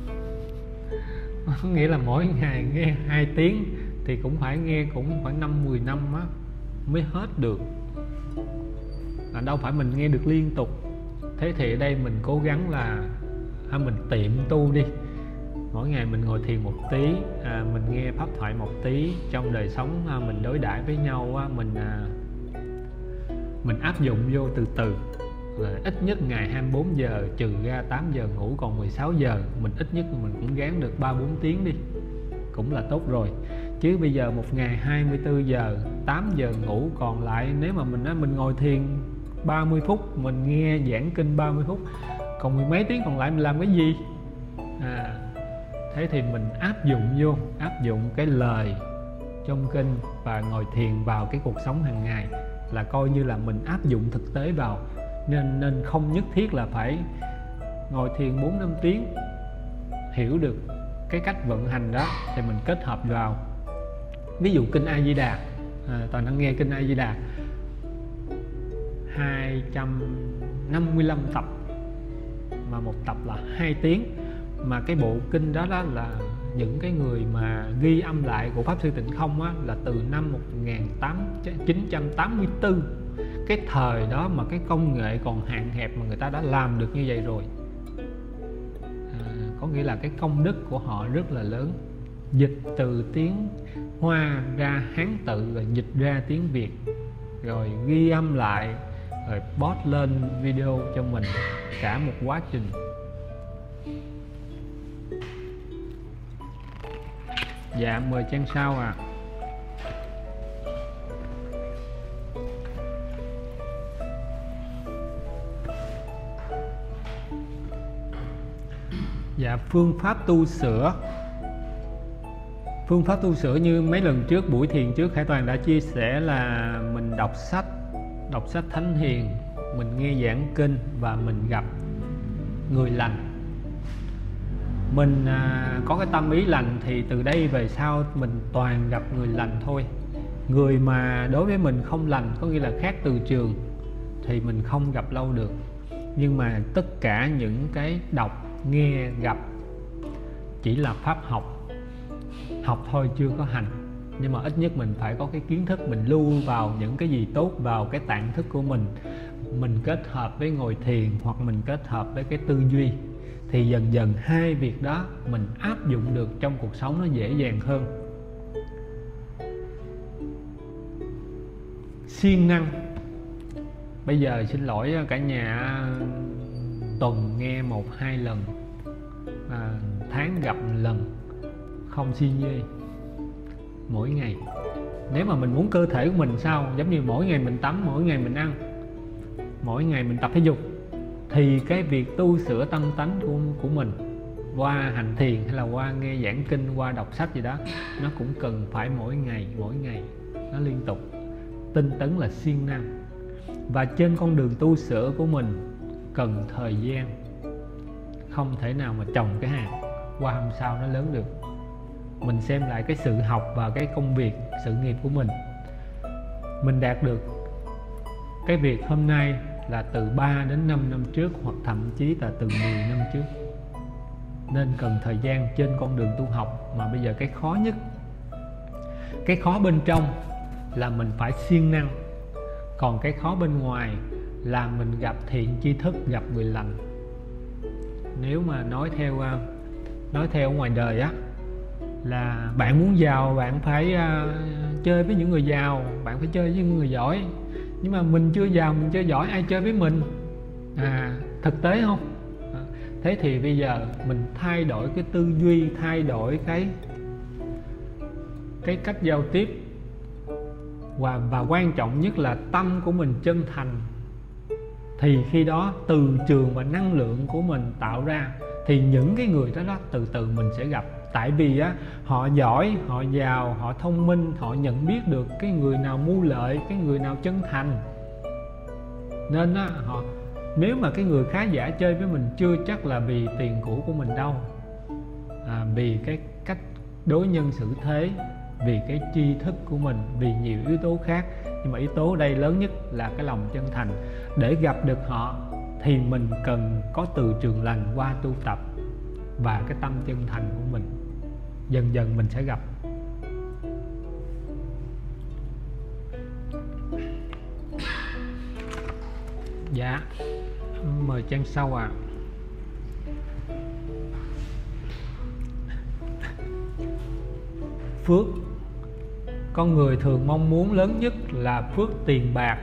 nghĩa là mỗi ngày nghe hai tiếng thì cũng phải nghe cũng khoảng năm mười năm á mới hết được, là đâu phải mình nghe được liên tục. Thế thì ở đây mình cố gắng là à, mình tiệm tu đi, mỗi ngày mình ngồi thiền một tí, à, mình nghe pháp thoại một tí, trong đời sống à, mình đối đãi với nhau à, mình à, mình áp dụng vô từ từ. Là ít nhất ngày hai mươi bốn giờ, trừ ra tám giờ ngủ, còn mười sáu giờ mình ít nhất mình cũng gán được ba bốn tiếng đi, cũng là tốt rồi. Chứ bây giờ một ngày hai mươi tư giờ, tám giờ ngủ, còn lại nếu mà mình nói mình ngồi thiền ba mươi phút, mình nghe giảng kinh ba mươi phút, còn mười mấy tiếng còn lại mình làm cái gì? À, thế thì mình áp dụng vô, áp dụng cái lời trong kinh và ngồi thiền vào cái cuộc sống hàng ngày, là coi như là mình áp dụng thực tế vào. Nên nên không nhất thiết là phải ngồi thiền bốn năm tiếng. Hiểu được cái cách vận hành đó thì mình kết hợp vào. Ví dụ kinh A Di Đà, à, toàn đang nghe kinh A Di Đà hai trăm năm mươi lăm tập, mà một tập là hai tiếng. Mà cái bộ kinh đó đó là những cái người mà ghi âm lại của Pháp Sư Tịnh Không á, là từ năm một nghìn chín trăm tám mươi tư. Cái thời đó mà cái công nghệ còn hạn hẹp mà người ta đã làm được như vậy rồi, à, có nghĩa là cái công đức của họ rất là lớn. Dịch từ tiếng Hoa ra Hán tự, rồi dịch ra tiếng Việt, rồi ghi âm lại, rồi post lên video cho mình, cả một quá trình. Dạ mời trang sau à. Dạ, phương pháp tu sửa. Phương pháp tu sửa như mấy lần trước, buổi thiền trước, Khải Toàn đã chia sẻ là mình đọc sách, đọc sách thánh hiền, mình nghe giảng kinh và mình gặp người lành. Mình à, có cái tâm ý lành thì từ đây về sau mình toàn gặp người lành thôi. Người mà đối với mình không lành, có nghĩa là khác từ trường, thì mình không gặp lâu được. Nhưng mà tất cả những cái đọc, nghe, gặp chỉ là pháp học, học thôi chưa có hành. Nhưng mà ít nhất mình phải có cái kiến thức, mình lưu vào những cái gì tốt vào cái tạng thức của mình. Mình kết hợp với ngồi thiền, hoặc mình kết hợp với cái tư duy, thì dần dần hai việc đó mình áp dụng được trong cuộc sống nó dễ dàng hơn. Siêng năng. Bây giờ xin lỗi cả nhà, tuần nghe một hai lần, à, tháng gặp một lần, không si nhê. Mỗi ngày, nếu mà mình muốn cơ thể của mình sao, giống như mỗi ngày mình tắm, mỗi ngày mình ăn, mỗi ngày mình tập thể dục, thì cái việc tu sửa tâm tánh của, của mình qua hành thiền hay là qua nghe giảng kinh, qua đọc sách gì đó, nó cũng cần phải mỗi ngày mỗi ngày nó liên tục, tinh tấn là siêng năng. Và trên con đường tu sửa của mình cần thời gian, không thể nào mà trồng cái hạt qua hôm sau nó lớn được. Mình xem lại cái sự học và cái công việc sự nghiệp của mình, mình đạt được cái việc hôm nay là từ ba đến năm năm trước, hoặc thậm chí là từ mười năm trước. Nên cần thời gian trên con đường tu học. Mà bây giờ cái khó nhất, cái khó bên trong là mình phải siêng năng, còn cái khó bên ngoài là mình gặp thiện tri thức, gặp người lành. Nếu mà nói theo nói theo ngoài đời á, là bạn muốn giàu bạn phải uh, chơi với những người giàu, bạn phải chơi với những người giỏi. Nhưng mà mình chưa giàu, mình chưa giỏi, ai chơi với mình? À, thực tế không? À, thế thì bây giờ mình thay đổi cái tư duy, thay đổi cái cái cách giao tiếp, và, và quan trọng nhất là tâm của mình chân thành, thì khi đó từ trường và năng lượng của mình tạo ra, thì những cái người đó, đó từ từ mình sẽ gặp. Tại vì á, họ giỏi, họ giàu, họ thông minh, họ nhận biết được cái người nào mưu lợi, cái người nào chân thành. Nên á, họ nếu mà cái người khá giả chơi với mình chưa chắc là vì tiền của của mình đâu, à, vì cái cách đối nhân xử thế, vì cái tri thức của mình, vì nhiều yếu tố khác. Nhưng mà yếu tố ở đây lớn nhất là cái lòng chân thành. Để gặp được họ thì mình cần có từ trường lành qua tu tập và cái tâm chân thành của mình. Dần dần mình sẽ gặp. Dạ, mời trang sau ạ. À. Phước, con người thường mong muốn lớn nhất là phước tiền bạc.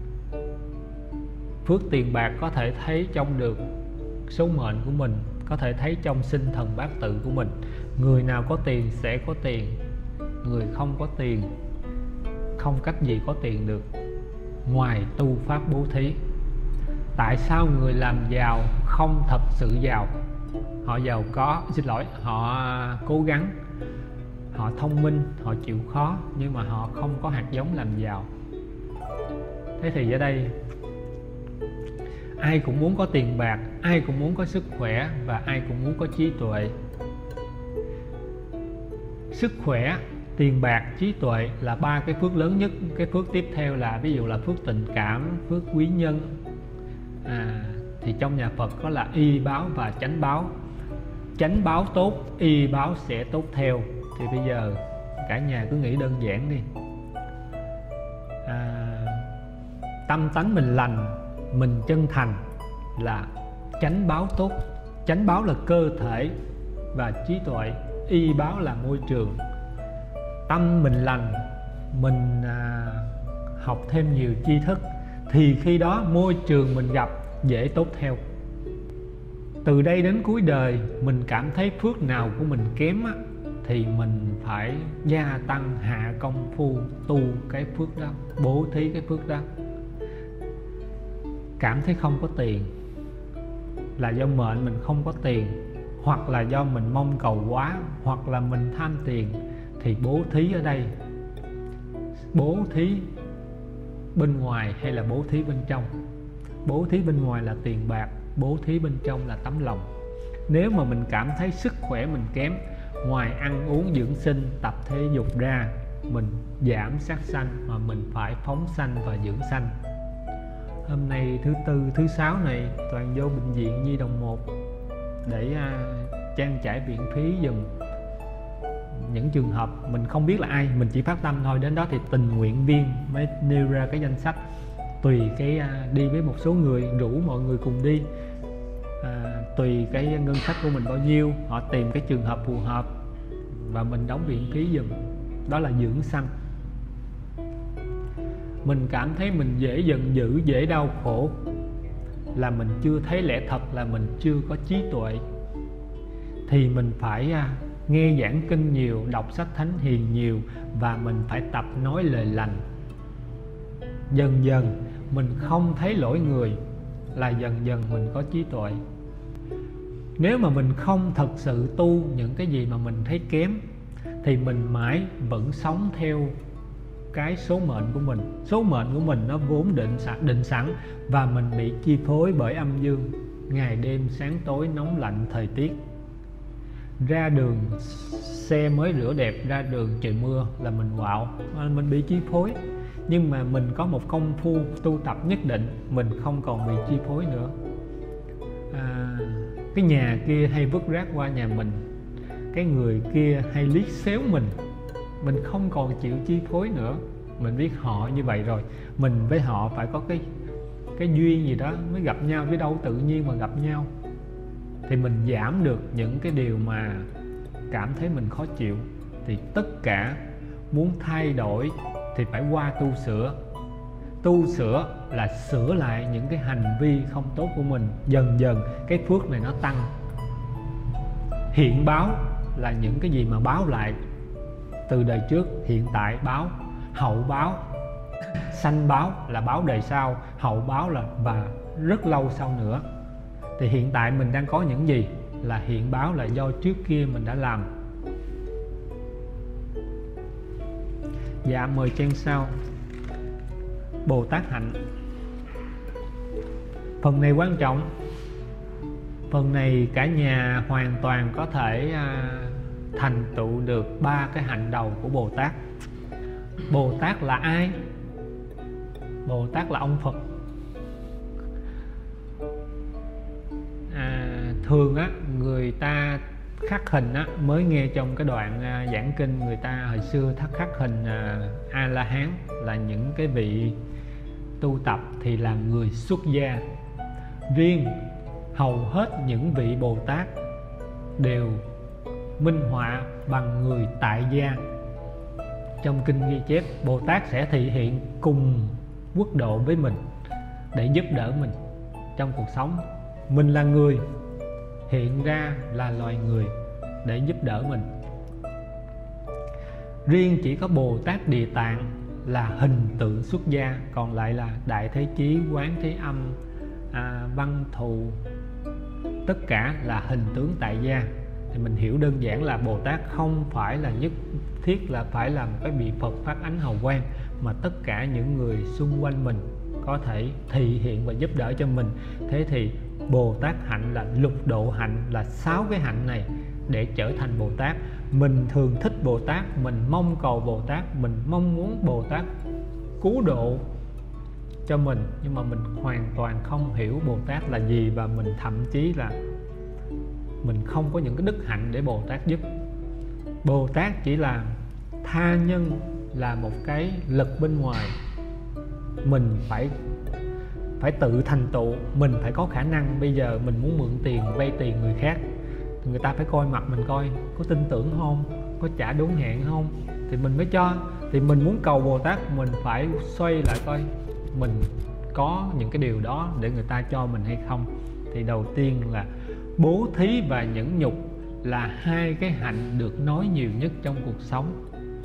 Phước tiền bạc có thể thấy trong được số mệnh của mình, có thể thấy trong sinh thần bát tự của mình. Người nào có tiền sẽ có tiền, người không có tiền không cách gì có tiền được ngoài tu pháp bố thí. Tại sao người làm giàu không thật sự giàu? Họ giàu có, xin lỗi, họ cố gắng, họ thông minh, họ chịu khó, nhưng mà họ không có hạt giống làm giàu. Thế thì ở đây ai cũng muốn có tiền bạc, ai cũng muốn có sức khỏe, và ai cũng muốn có trí tuệ. Sức khỏe, tiền bạc, trí tuệ là ba cái phước lớn nhất. Cái phước tiếp theo là ví dụ là phước tình cảm, phước quý nhân. À, thì trong nhà Phật có là y báo và chánh báo. Chánh báo tốt, y báo sẽ tốt theo. Thì bây giờ cả nhà cứ nghĩ đơn giản đi. À, tâm tánh mình lành, mình chân thành là chánh báo tốt. Chánh báo là cơ thể và trí tuệ, y báo là môi trường. Tâm mình lành, mình à, học thêm nhiều tri thức, thì khi đó môi trường mình gặp dễ tốt theo. Từ đây đến cuối đời mình cảm thấy phước nào của mình kém á, thì mình phải gia tăng hạ công phu tu cái phước đó, bố thí cái phước đó. Cảm thấy không có tiền là do mệnh mình không có tiền, hoặc là do mình mong cầu quá, hoặc là mình tham tiền, thì bố thí ở đây, bố thí bên ngoài hay là bố thí bên trong? Bố thí bên ngoài là tiền bạc, bố thí bên trong là tấm lòng. Nếu mà mình cảm thấy sức khỏe mình kém, ngoài ăn uống dưỡng sinh, tập thể dục ra, mình giảm sát sanh mà mình phải phóng sanh và dưỡng sanh. Hôm nay thứ tư, thứ sáu này toàn vô bệnh viện Nhi Đồng một để uh, trang trải viện phí giùm những trường hợp mình không biết là ai, mình chỉ phát tâm thôi. Đến đó thì tình nguyện viên mới nêu ra cái danh sách, tùy cái uh, đi với một số người, rủ mọi người cùng đi, uh, tùy cái ngân sách của mình bao nhiêu, họ tìm cái trường hợp phù hợp và mình đóng viện phí giùm. Đó là dưỡng sanh. Mình cảm thấy mình dễ giận dữ, dễ đau khổ, là mình chưa thấy lẽ thật, là mình chưa có trí tuệ. Thì mình phải nghe giảng kinh nhiều, đọc sách thánh hiền nhiều, và mình phải tập nói lời lành. Dần dần mình không thấy lỗi người, là dần dần mình có trí tuệ. Nếu mà mình không thật sự tu những cái gì mà mình thấy kém thì mình mãi vẫn sống theo cái số mệnh của mình. Số mệnh của mình nó vốn định sẵn, định sẵn và mình bị chi phối bởi âm dương, ngày đêm sáng tối, nóng lạnh, thời tiết. Ra đường xe mới rửa đẹp, ra đường trời mưa là mình quạo, mình bị chi phối. Nhưng mà mình có một công phu tu tập nhất định, mình không còn bị chi phối nữa. à, Cái nhà kia hay vứt rác qua nhà mình, cái người kia hay liếc xéo mình, mình không còn chịu chi phối nữa. Mình biết họ như vậy rồi, mình với họ phải có cái cái duyên gì đó mới gặp nhau, chứ đâu tự nhiên mà gặp nhau. Thì mình giảm được những cái điều mà cảm thấy mình khó chịu. Thì tất cả muốn thay đổi thì phải qua tu sửa. Tu sửa là sửa lại những cái hành vi không tốt của mình. Dần dần cái phước này nó tăng. Hiện báo là những cái gì mà báo lại từ đời trước, hiện tại báo. Hậu báo, sanh báo là báo đời sau, hậu báo là và rất lâu sau nữa. Thì hiện tại mình đang có những gì là hiện báo, là do trước kia mình đã làm. Dạ mời trang sau. Bồ Tát hạnh. Phần này quan trọng. Phần này cả nhà hoàn toàn có thể à, thành tựu được ba cái hạnh đầu của Bồ Tát. Bồ Tát là ai? Bồ Tát là ông Phật. à, Thường á, người ta khắc hình á, mới nghe trong cái đoạn à, giảng kinh, người ta hồi xưa thắc khắc hình à, A-la-hán là những cái vị tu tập thì làm người xuất gia. Riêng hầu hết những vị Bồ Tát đều minh họa bằng người tại gia. Trong kinh ghi chép Bồ Tát sẽ thị hiện cùng quốc độ với mình để giúp đỡ mình trong cuộc sống. Mình là người, hiện ra là loài người để giúp đỡ mình. Riêng chỉ có Bồ Tát Địa Tạng là hình tượng xuất gia, còn lại là Đại Thế Chí, Quán Thế Âm, à, Văn Thù, tất cả là hình tướng tại gia. Thì mình hiểu đơn giản là Bồ Tát không phải là nhất thiết là phải là một cái vị Phật phát ánh hào quang, mà tất cả những người xung quanh mình có thể thị hiện và giúp đỡ cho mình. Thế thì Bồ Tát hạnh là lục độ hạnh, là sáu cái hạnh này để trở thành Bồ Tát. Mình thường thích Bồ Tát, mình mong cầu Bồ Tát, mình mong muốn Bồ Tát cứu độ cho mình, nhưng mà mình hoàn toàn không hiểu Bồ Tát là gì, và mình thậm chí là mình không có những cái đức hạnh để Bồ Tát giúp. Bồ Tát chỉ là tha nhân, là một cái lực bên ngoài. Mình phải phải tự thành tựu, mình phải có khả năng. Bây giờ mình muốn mượn tiền, vay tiền người khác, người ta phải coi mặt mình coi có tin tưởng không, có trả đúng hẹn không thì mình mới cho. Thì mình muốn cầu Bồ Tát, mình phải xoay lại coi mình có những cái điều đó để người ta cho mình hay không. Thì đầu tiên là bố thí và nhẫn nhục là hai cái hạnh được nói nhiều nhất trong cuộc sống.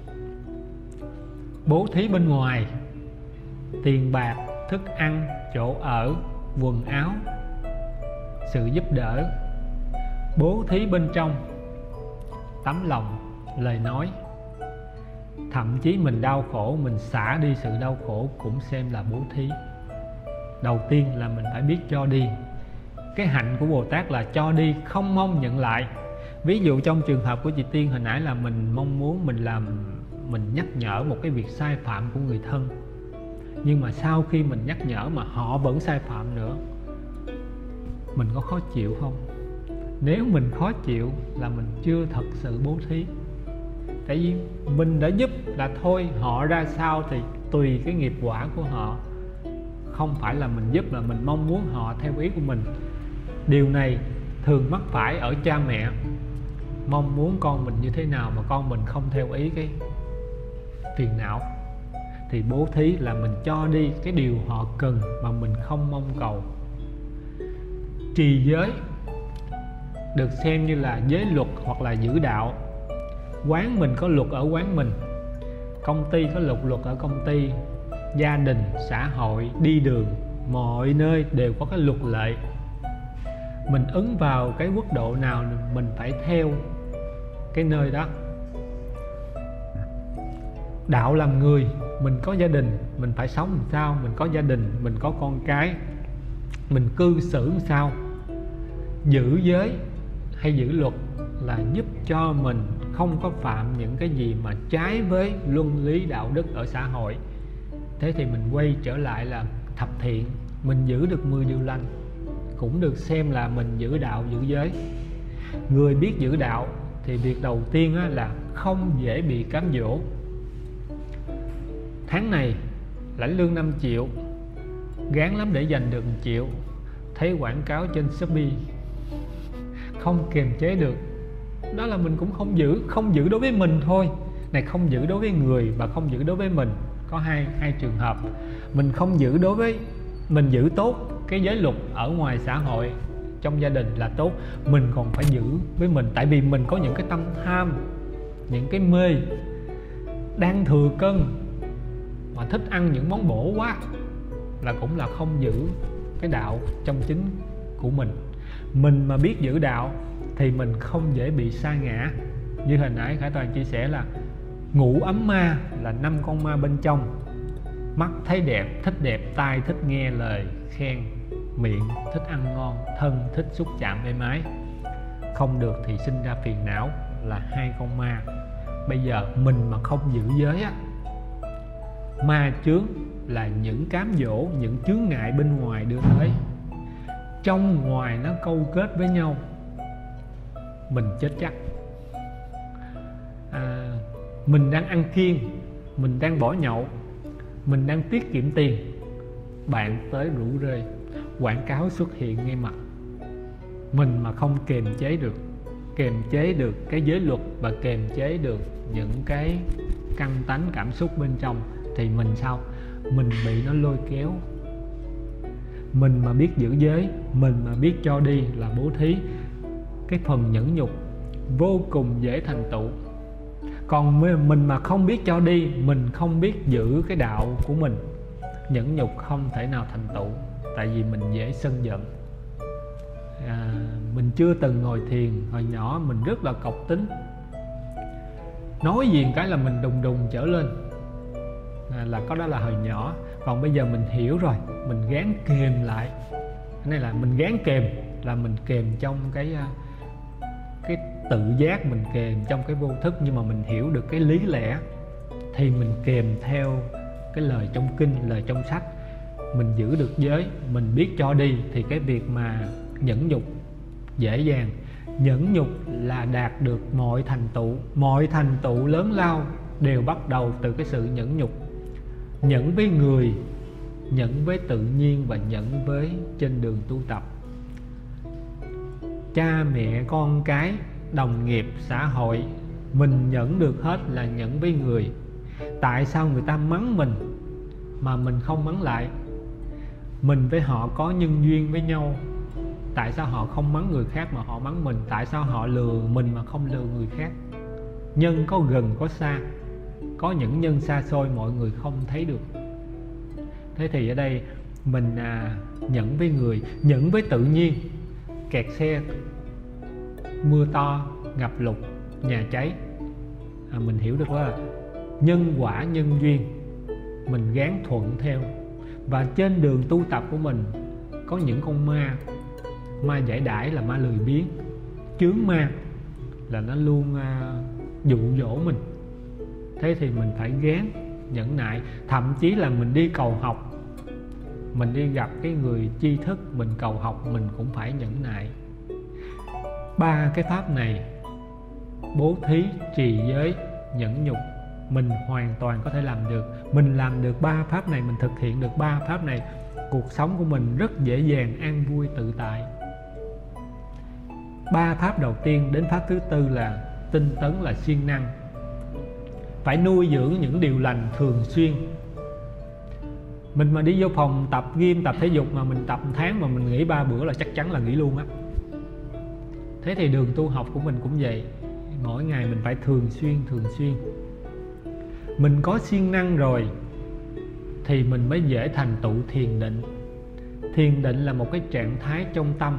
Bố thí bên ngoài, tiền bạc, thức ăn, chỗ ở, quần áo, sự giúp đỡ. Bố thí bên trong, tấm lòng, lời nói. Thậm chí mình đau khổ, mình xả đi sự đau khổ cũng xem là bố thí. Đầu tiên là mình phải biết cho đi. Cái hạnh của Bồ Tát là cho đi, không mong nhận lại. Ví dụ trong trường hợp của chị Tiên hồi nãy là mình mong muốn mình làm, mình nhắc nhở một cái việc sai phạm của người thân, nhưng mà sau khi mình nhắc nhở mà họ vẫn sai phạm nữa, mình có khó chịu không? Nếu mình khó chịu là mình chưa thật sự bố thí. Tại vì mình đã giúp là thôi, họ ra sao thì tùy cái nghiệp quả của họ. Không phải là mình giúp là mình mong muốn họ theo ý của mình. Điều này thường mắc phải ở cha mẹ, mong muốn con mình như thế nào mà con mình không theo ý cái phiền não. Thì bố thí là mình cho đi cái điều họ cần mà mình không mong cầu. Trì giới được xem như là giới luật hoặc là giữ đạo. Quán mình có luật ở quán mình, công ty có luật luật ở công ty, gia đình, xã hội, đi đường mọi nơi đều có cái luật lệ. Mình ứng vào cái quốc độ nào mình phải theo cái nơi đó. Đạo làm người, mình có gia đình mình phải sống làm sao, mình có gia đình, mình có con cái, mình cư xử làm sao. Giữ giới hay giữ luật là giúp cho mình không có phạm những cái gì mà trái với luân lý đạo đức ở xã hội. Thế thì mình quay trở lại là thập thiện, mình giữ được mười điều lành cũng được xem là mình giữ đạo giữ giới. Người biết giữ đạo thì việc đầu tiên là không dễ bị cám dỗ. Tháng này lãnh lương năm triệu, gán lắm để dành được một triệu, thấy quảng cáo trên Shopee không kiềm chế được, đó là mình cũng không giữ. Không giữ đối với mình thôi, này không giữ đối với người và không giữ đối với mình. Có hai hai trường hợp. Mình không giữ đối với mình, giữ tốt cái giới luật ở ngoài xã hội, trong gia đình là tốt, mình còn phải giữ với mình. Tại vì mình có những cái tâm tham, những cái mê, đang thừa cân mà thích ăn những món bổ quá, là cũng là không giữ cái đạo trong chính của mình. Mình mà biết giữ đạo thì mình không dễ bị sa ngã. Như hồi nãy Khải Toàn chia sẻ là ngũ ấm ma là năm con ma bên trong. Mắt thấy đẹp, thích đẹp, tai thích nghe lời khen, miệng thích ăn ngon, thân thích xúc chạm êm ái. Không được thì sinh ra phiền não, là hai con ma. Bây giờ mình mà không giữ giới á, ma chướng là những cám dỗ, những chướng ngại bên ngoài đưa tới, trong ngoài nó câu kết với nhau, mình chết chắc. à, Mình đang ăn kiêng, mình đang bỏ nhậu, mình đang tiết kiệm tiền, bạn tới rủ rê, quảng cáo xuất hiện ngay mặt. Mình mà không kiềm chế được, kiềm chế được cái giới luật và kiềm chế được những cái căn tánh cảm xúc bên trong thì mình sao? Mình bị nó lôi kéo. Mình mà biết giữ giới, mình mà biết cho đi là bố thí, cái phần nhẫn nhục vô cùng dễ thành tựu. Còn mình mà không biết cho đi, mình không biết giữ cái đạo của mình, nhẫn nhục không thể nào thành tựu. Tại vì mình dễ sân giận. à, Mình chưa từng ngồi thiền, hồi nhỏ mình rất là cộc tính, nói gì cái là mình đùng đùng trở lên, à, là có đó là hồi nhỏ. Còn bây giờ mình hiểu rồi, mình gán kềm lại. Cái này là mình gán kềm, là mình kềm trong cái cái tự giác, mình kềm trong cái vô thức. Nhưng mà mình hiểu được cái lý lẽ thì mình kềm theo cái lời trong kinh, lời trong sách. Mình giữ được giới, mình biết cho đi thì cái việc mà nhẫn nhục dễ dàng. Nhẫn nhục là đạt được mọi thành tựu. Mọi thành tựu lớn lao đều bắt đầu từ cái sự nhẫn nhục. Nhẫn với người, nhẫn với tự nhiên và nhẫn với trên đường tu tập. Cha mẹ con cái, đồng nghiệp, xã hội, mình nhẫn được hết là nhẫn với người. Tại sao người ta mắng mình mà mình không mắng lại? Mình với họ có nhân duyên với nhau, tại sao họ không mắng người khác mà họ mắng mình? Tại sao họ lừa mình mà không lừa người khác? Nhân có gần có xa, có những nhân xa xôi mọi người không thấy được. Thế thì ở đây mình à, nhẫn với người, nhẫn với tự nhiên. Kẹt xe, mưa to, ngập lụt, nhà cháy, à, mình hiểu được là nhân quả nhân duyên, mình gán thuận theo. Và trên đường tu tập của mình có những con ma, ma giải đãi là ma lười biếng, chướng ma là nó luôn à, dụ dỗ mình. Thế thì mình phải gán nhẫn nại. Thậm chí là mình đi cầu học, mình đi gặp cái người tri thức, mình cầu học, mình cũng phải nhẫn nại. Ba cái pháp này, bố thí, trì giới, nhẫn nhục, mình hoàn toàn có thể làm được. Mình làm được ba pháp này, mình thực hiện được ba pháp này, cuộc sống của mình rất dễ dàng, an vui, tự tại. Ba pháp đầu tiên đến pháp thứ tư là tinh tấn, là siêng năng. Phải nuôi dưỡng những điều lành thường xuyên. Mình mà đi vô phòng tập gym, tập thể dục mà mình tập một tháng mà mình nghỉ ba bữa là chắc chắn là nghỉ luôn á. Thế thì đường tu học của mình cũng vậy. Mỗi ngày mình phải thường xuyên, thường xuyên. Mình có siêng năng rồi thì mình mới dễ thành tựu thiền định. Thiền định là một cái trạng thái trong tâm.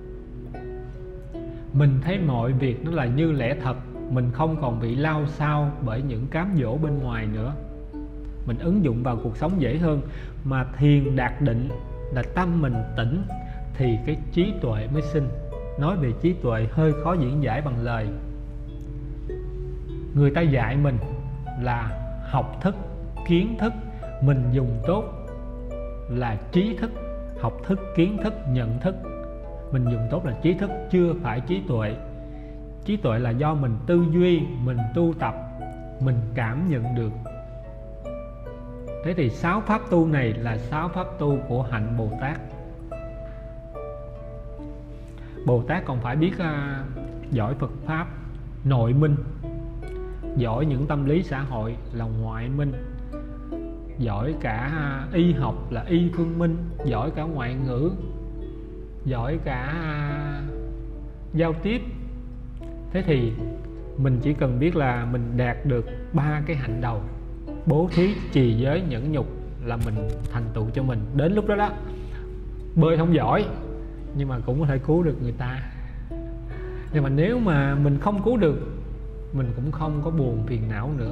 Mình thấy mọi việc nó là như lẽ thật, mình không còn bị lao xao bởi những cám dỗ bên ngoài nữa. Mình ứng dụng vào cuộc sống dễ hơn. Mà thiền đạt định là tâm mình tỉnh thì cái trí tuệ mới sinh. Nói về trí tuệ hơi khó diễn giải bằng lời. Người ta dạy mình là học thức, kiến thức. Mình dùng tốt là trí thức. Học thức, kiến thức, nhận thức. Mình dùng tốt là trí thức, chưa phải trí tuệ. Trí tuệ là do mình tư duy, mình tu tập, mình cảm nhận được. Thế thì sáu pháp tu này là sáu pháp tu của hạnh Bồ Tát. Bồ Tát còn phải biết uh, giỏi Phật Pháp, nội minh, giỏi những tâm lý xã hội là ngoại minh, giỏi cả uh, y học là y phương minh, giỏi cả ngoại ngữ, giỏi cả uh, giao tiếp. Thế thì mình chỉ cần biết là mình đạt được ba cái hạnh đầu: bố thí, trì giới, nhẫn nhục là mình thành tựu cho mình. Đến lúc đó đó, bơi không giỏi nhưng mà cũng có thể cứu được người ta. Nhưng mà nếu mà mình không cứu được, mình cũng không có buồn phiền não nữa.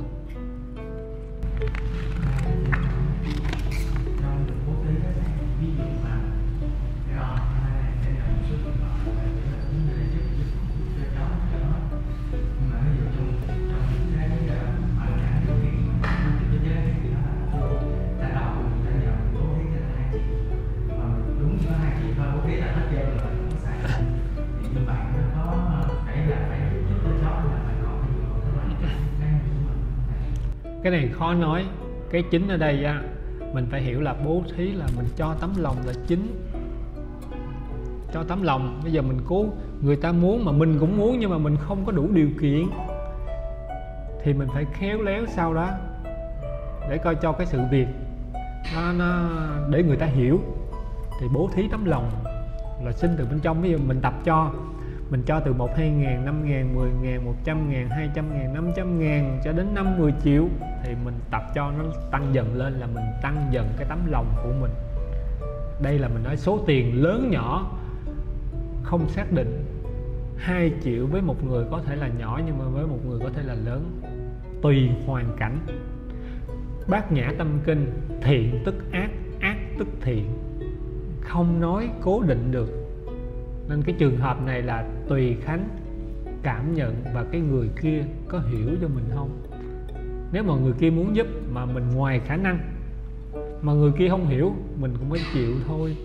Cái này khó nói. Cái chính ở đây á, mình phải hiểu là bố thí là mình cho tấm lòng là chính. Cho tấm lòng. Bây giờ mình cố, người ta muốn mà mình cũng muốn, nhưng mà mình không có đủ điều kiện thì mình phải khéo léo sau đó để coi cho cái sự việc nó, nó để người ta hiểu. Thì bố thí tấm lòng là sinh từ bên trong. Ví dụ mình tập cho, mình cho từ một, hai ngàn, năm ngàn, mười ngàn, một trăm ngàn, hai trăm ngàn, năm trăm ngàn cho đến năm, mười triệu. Thì mình tập cho nó tăng dần lên là mình tăng dần cái tấm lòng của mình. Đây là mình nói số tiền lớn nhỏ không xác định. Hai triệu với một người có thể là nhỏ, nhưng mà với một người có thể là lớn, tùy hoàn cảnh. Bát Nhã Tâm Kinh: thiện tức ác, ác tức thiện, không nói cố định được. Nên cái trường hợp này là tùy khánh cảm nhận và cái người kia có hiểu cho mình không. Nếu mà người kia muốn giúp mà mình ngoài khả năng, mà người kia không hiểu, mình cũng phải chịu thôi.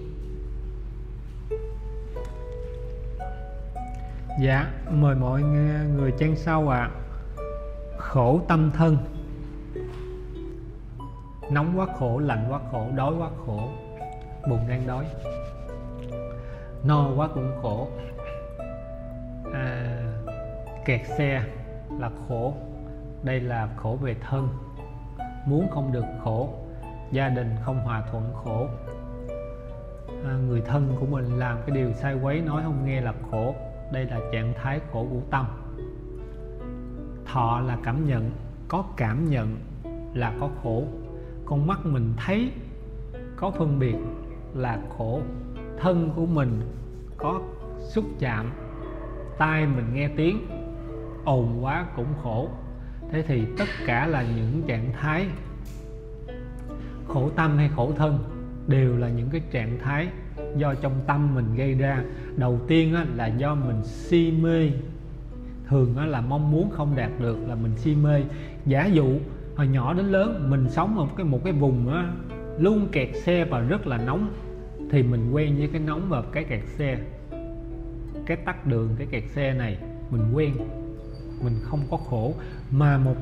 Dạ, mời mọi người trang sau ạ. À. Khổ tâm thân. Nóng quá khổ, lạnh quá khổ, đói quá khổ. Bụng đang đói. No quá cũng khổ. à, Kẹt xe là khổ. Đây là khổ về thân. Muốn không được khổ. Gia đình không hòa thuận khổ. à, Người thân của mình làm cái điều sai quấy, nói không nghe là khổ. Đây là trạng thái khổ của tâm. Thọ là cảm nhận. Có cảm nhận là có khổ. Con mắt mình thấy có phân biệt là khổ. Thân của mình có xúc chạm, tai mình nghe tiếng ồn quá cũng khổ. Thế thì tất cả là những trạng thái khổ tâm hay khổ thân đều là những cái trạng thái do trong tâm mình gây ra. Đầu tiên á, là do mình si mê. Thường á, là mong muốn không đạt được là mình si mê. Giả dụ hồi nhỏ đến lớn mình sống ở một cái, một cái vùng á, luôn kẹt xe và rất là nóng, thì mình quen với cái nóng và cái kẹt xe, cái tắc đường, cái kẹt xe này mình quen, mình không có khổ. Mà một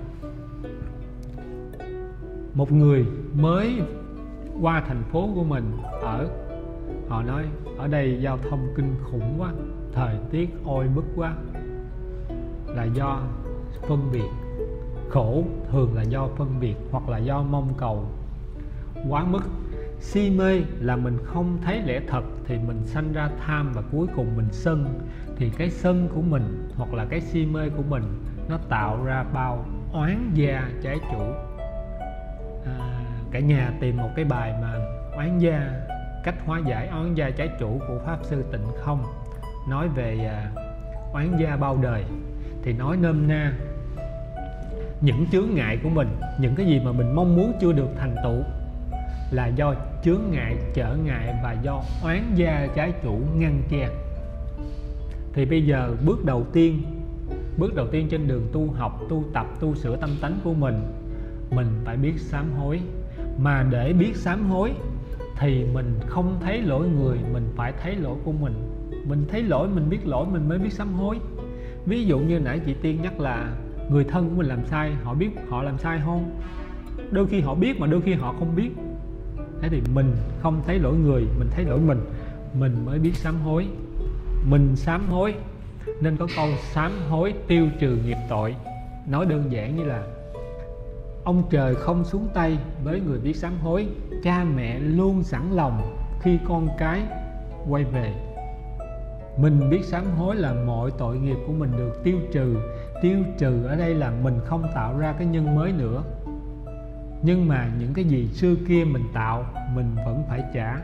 một người mới qua thành phố của mình ở, họ nói ở đây giao thông kinh khủng quá, thời tiết oi bức quá, là do phân biệt. Khổ thường là do phân biệt hoặc là do mong cầu quá mức. Si mê là mình không thấy lẽ thật thì mình sanh ra tham và cuối cùng mình sân. Thì cái sân của mình hoặc là cái si mê của mình nó tạo ra bao oán gia trái chủ. à, Cả nhà tìm một cái bài mà oán gia cách hóa giải oán gia trái chủ của Pháp Sư Tịnh Không nói về à, oán gia bao đời, thì nói nôm na những chướng ngại của mình, những cái gì mà mình mong muốn chưa được thành tựu là do chướng ngại, trở ngại và do oán gia trái chủ ngăn che. Thì bây giờ bước đầu tiên bước đầu tiên trên đường tu học, tu tập, tu sửa tâm tánh của mình, mình phải biết sám hối. Mà để biết sám hối thì mình không thấy lỗi người, mình phải thấy lỗi của mình. Mình thấy lỗi, mình biết lỗi, mình mới biết sám hối. Ví dụ như nãy chị Tiên nhắc là người thân của mình làm sai, họ biết họ làm sai không? Đôi khi họ biết mà đôi khi họ không biết. Thế thì mình không thấy lỗi người, mình thấy lỗi mình, mình mới biết sám hối. Mình sám hối nên có câu sám hối tiêu trừ nghiệp tội. Nói đơn giản như là ông trời không xuống tay với người biết sám hối. Cha mẹ luôn sẵn lòng khi con cái quay về. Mình biết sám hối là mọi tội nghiệp của mình được tiêu trừ. Tiêu trừ ở đây là mình không tạo ra cái nhân mới nữa, nhưng mà những cái gì xưa kia mình tạo mình vẫn phải trả.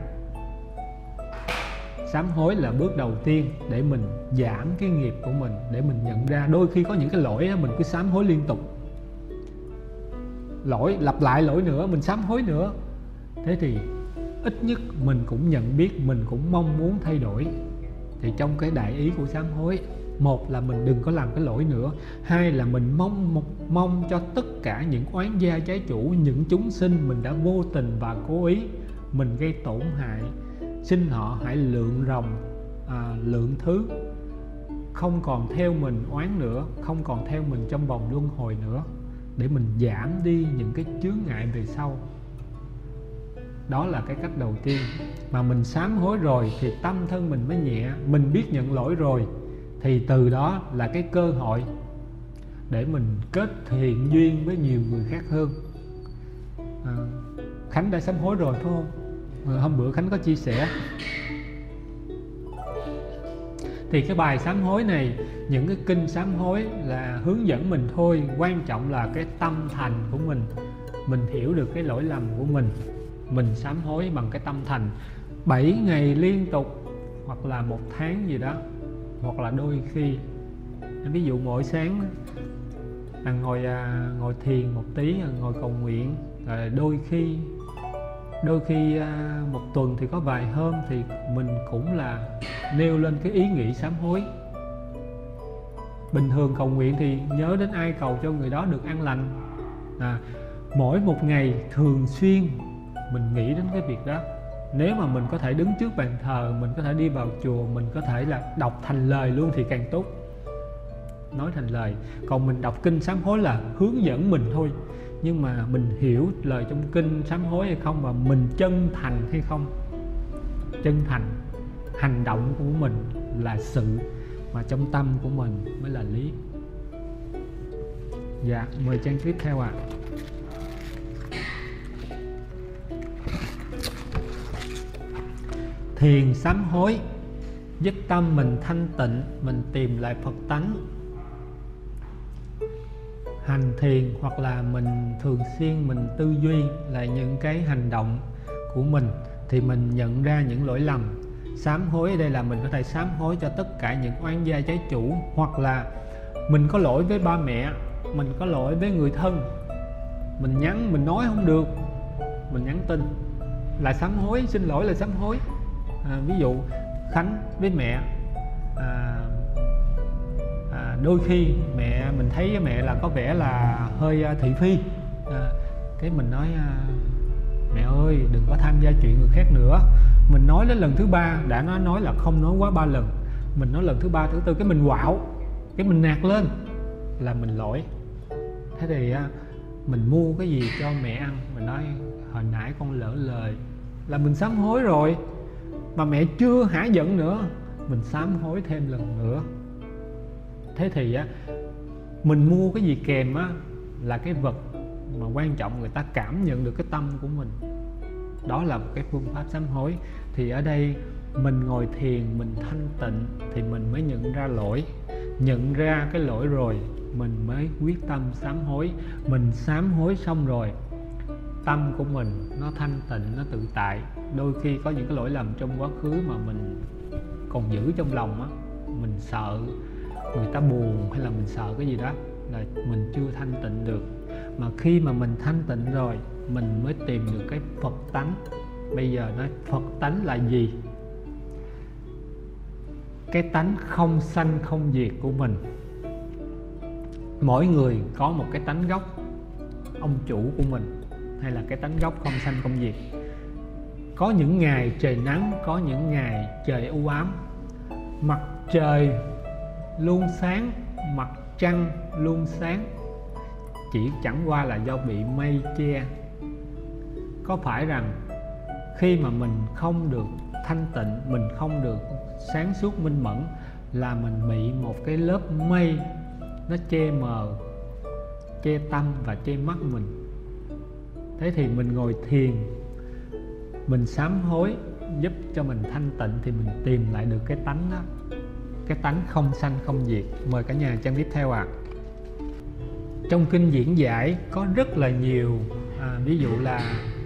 Sám hối là bước đầu tiên để mình giảm cái nghiệp của mình, để mình nhận ra đôi khi có những cái lỗi đó, mình cứ sám hối liên tục, lỗi lặp lại lỗi nữa, mình sám hối nữa. Thế thì ít nhất mình cũng nhận biết, mình cũng mong muốn thay đổi. Thì trong cái đại ý của sám hối, một là mình đừng có làm cái lỗi nữa, hai là mình mong một mong cho tất cả những oán gia trái chủ, những chúng sinh mình đã vô tình và cố ý mình gây tổn hại, xin họ hãy lượng rồng à, lượng thứ, không còn theo mình oán nữa, không còn theo mình trong vòng luân hồi nữa, để mình giảm đi những cái chướng ngại về sau. Đó là cái cách đầu tiên. Mà mình sám hối rồi thì tâm thân mình mới nhẹ. Mình biết nhận lỗi rồi thì từ đó là cái cơ hội để mình kết thiện duyên với nhiều người khác hơn. à, Khánh đã sám hối rồi phải không? à, Hôm bữa Khánh có chia sẻ. Thì cái bài sám hối này, những cái kinh sám hối là hướng dẫn mình thôi. Quan trọng là cái tâm thành của mình. Mình hiểu được cái lỗi lầm của mình, mình sám hối bằng cái tâm thành bảy ngày liên tục, hoặc là một tháng gì đó, hoặc là đôi khi ví dụ mỗi sáng là ngồi à, ngồi thiền một tí, ngồi cầu nguyện. Rồi đôi khi đôi khi à, một tuần thì có vài hôm thì mình cũng là nêu lên cái ý nghĩ sám hối. Bình thường cầu nguyện thì nhớ đến ai cầu cho người đó được an lành. à, Mỗi một ngày thường xuyên mình nghĩ đến cái việc đó. Nếu mà mình có thể đứng trước bàn thờ, mình có thể đi vào chùa, mình có thể là đọc thành lời luôn thì càng tốt, nói thành lời. Còn mình đọc kinh sám hối là hướng dẫn mình thôi, nhưng mà mình hiểu lời trong kinh sám hối hay không, và mình chân thành hay không. Chân thành, hành động của mình là sự, mà trong tâm của mình mới là lý. Dạ, mời trang tiếp theo ạ. À. Thiền sám hối giúp tâm mình thanh tịnh, mình tìm lại Phật tánh. Hành thiền hoặc là mình thường xuyên mình tư duy là những cái hành động của mình, thì mình nhận ra những lỗi lầm. Sám hối ở đây là mình có thể sám hối cho tất cả những oán gia trái chủ, hoặc là mình có lỗi với ba mẹ, mình có lỗi với người thân, mình nhắn mình nói không được, mình nhắn tin là sám hối, xin lỗi là sám hối. À, ví dụ Khánh với mẹ à, à, đôi khi mẹ mình thấy mẹ là có vẻ là hơi thị phi, à, cái mình nói à, mẹ ơi đừng có tham gia chuyện người khác nữa. Mình nói đến lần thứ ba, đã nói nói là không nói quá ba lần, mình nói lần thứ ba thứ tư cái mình quạo, cái mình nạt lên là mình lỗi. Thế thì à, mình mua cái gì cho mẹ ăn, mình nói hồi nãy con lỡ lời, là mình sám hối rồi. Mà mẹ chưa hả giận nữa, mình sám hối thêm lần nữa. Thế thì á, mình mua cái gì kèm á là cái vật mà quan trọng người ta cảm nhận được cái tâm của mình. Đó là một cái phương pháp sám hối. Thì ở đây mình ngồi thiền, mình thanh tịnh thì mình mới nhận ra lỗi. Nhận ra cái lỗi rồi mình mới quyết tâm sám hối. Mình sám hối xong rồi tâm của mình nó thanh tịnh, nó tự tại. Đôi khi có những cái lỗi lầm trong quá khứ mà mình còn giữ trong lòng á, mình sợ người ta buồn hay là mình sợ cái gì đó, là mình chưa thanh tịnh được. Mà khi mà mình thanh tịnh rồi, mình mới tìm được cái Phật tánh. Bây giờ nói Phật tánh là gì? Cái tánh không sanh không diệt của mình. Mỗi người có một cái tánh gốc, ông chủ của mình, hay là cái tánh gốc không sanh không diệt. Có những ngày trời nắng, có những ngày trời u ám. Mặt trời luôn sáng, mặt trăng luôn sáng, chỉ chẳng qua là do bị mây che. Có phải rằng khi mà mình không được thanh tịnh, mình không được sáng suốt minh mẫn, là mình bị một cái lớp mây nó che mờ, che tâm và che mắt mình. Thế thì mình ngồi thiền, mình sám hối giúp cho mình thanh tịnh, thì mình tìm lại được cái tánh đó, cái tánh không sanh không diệt. Mời cả nhà trang tiếp theo ạ. À. Trong kinh diễn giải có rất là nhiều à, ví dụ là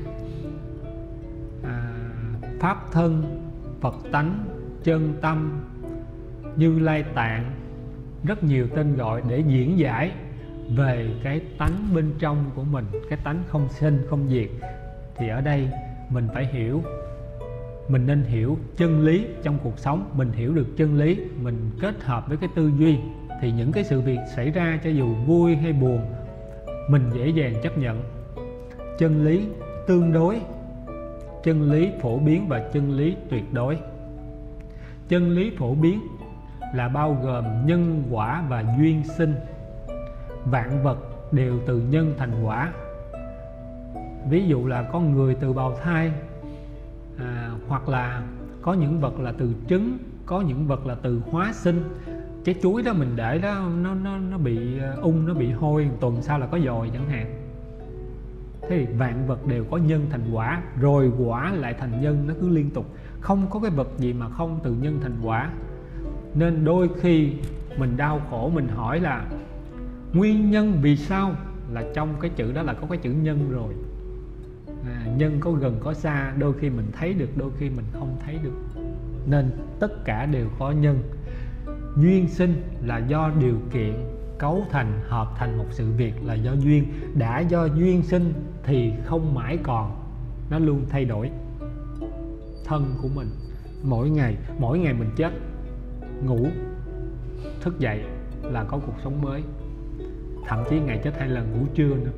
à, pháp thân, Phật tánh, chân tâm, Như Lai Tạng, rất nhiều tên gọi để diễn giải về cái tánh bên trong của mình, cái tánh không sinh không diệt. Thì ở đây mình phải hiểu, mình nên hiểu chân lý trong cuộc sống. Mình hiểu được chân lý, mình kết hợp với cái tư duy, thì những cái sự việc xảy ra cho dù vui hay buồn, mình dễ dàng chấp nhận. Chân lý tương đối, chân lý phổ biến và chân lý tuyệt đối. Chân lý phổ biến là bao gồm nhân quả và duyên sinh. Vạn vật đều từ nhân thành quả. Ví dụ là con người từ bào thai, à, hoặc là có những vật là từ trứng, có những vật là từ hóa sinh. Cái chuối đó mình để đó nó nó nó bị ung, nó bị hôi, tuần sau là có dồi chẳng hạn. Thế thì vạn vật đều có nhân thành quả, rồi quả lại thành nhân, nó cứ liên tục. Không có cái vật gì mà không từ nhân thành quả. Nên đôi khi mình đau khổ, mình hỏi là nguyên nhân vì sao, là trong cái chữ đó là có cái chữ nhân rồi. à, Nhân có gần có xa, đôi khi mình thấy được, đôi khi mình không thấy được. Nên tất cả đều có nhân. Duyên sinh là do điều kiện cấu thành, hợp thành một sự việc là do duyên. Đã do duyên sinh thì không mãi còn, nó luôn thay đổi. Thân của mình mỗi ngày, mỗi ngày mình chết, ngủ, thức dậy là có cuộc sống mới. Thậm chí ngày chết hai lần, ngủ trưa nữa.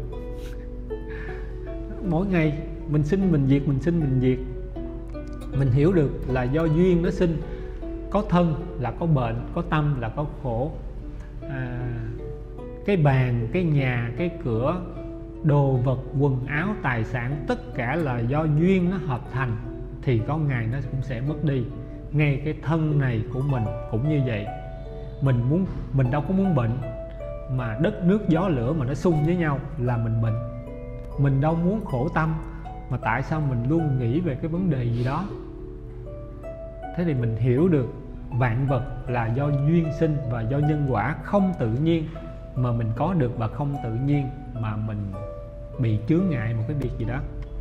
Mỗi ngày mình sinh mình diệt, mình sinh mình diệt. Mình hiểu được là do duyên nó sinh. Có thân là có bệnh, có tâm là có khổ. à, Cái bàn, cái nhà, cái cửa, đồ vật, quần áo, tài sản, tất cả là do duyên nó hợp thành, thì có ngày nó cũng sẽ mất đi. Ngay cái thân này của mình cũng như vậy. Mình muốn, mình đâu có muốn bệnh, mà đất nước gió lửa mà nó xung với nhau là mình bệnh. Mình đâu muốn khổ tâm, mà tại sao mình luôn nghĩ về cái vấn đề gì đó. Thế thì mình hiểu được vạn vật là do duyên sinh và do nhân quả, không tự nhiên mà mình có được, và không tự nhiên mà mình bị chướng ngại một cái việc gì đó.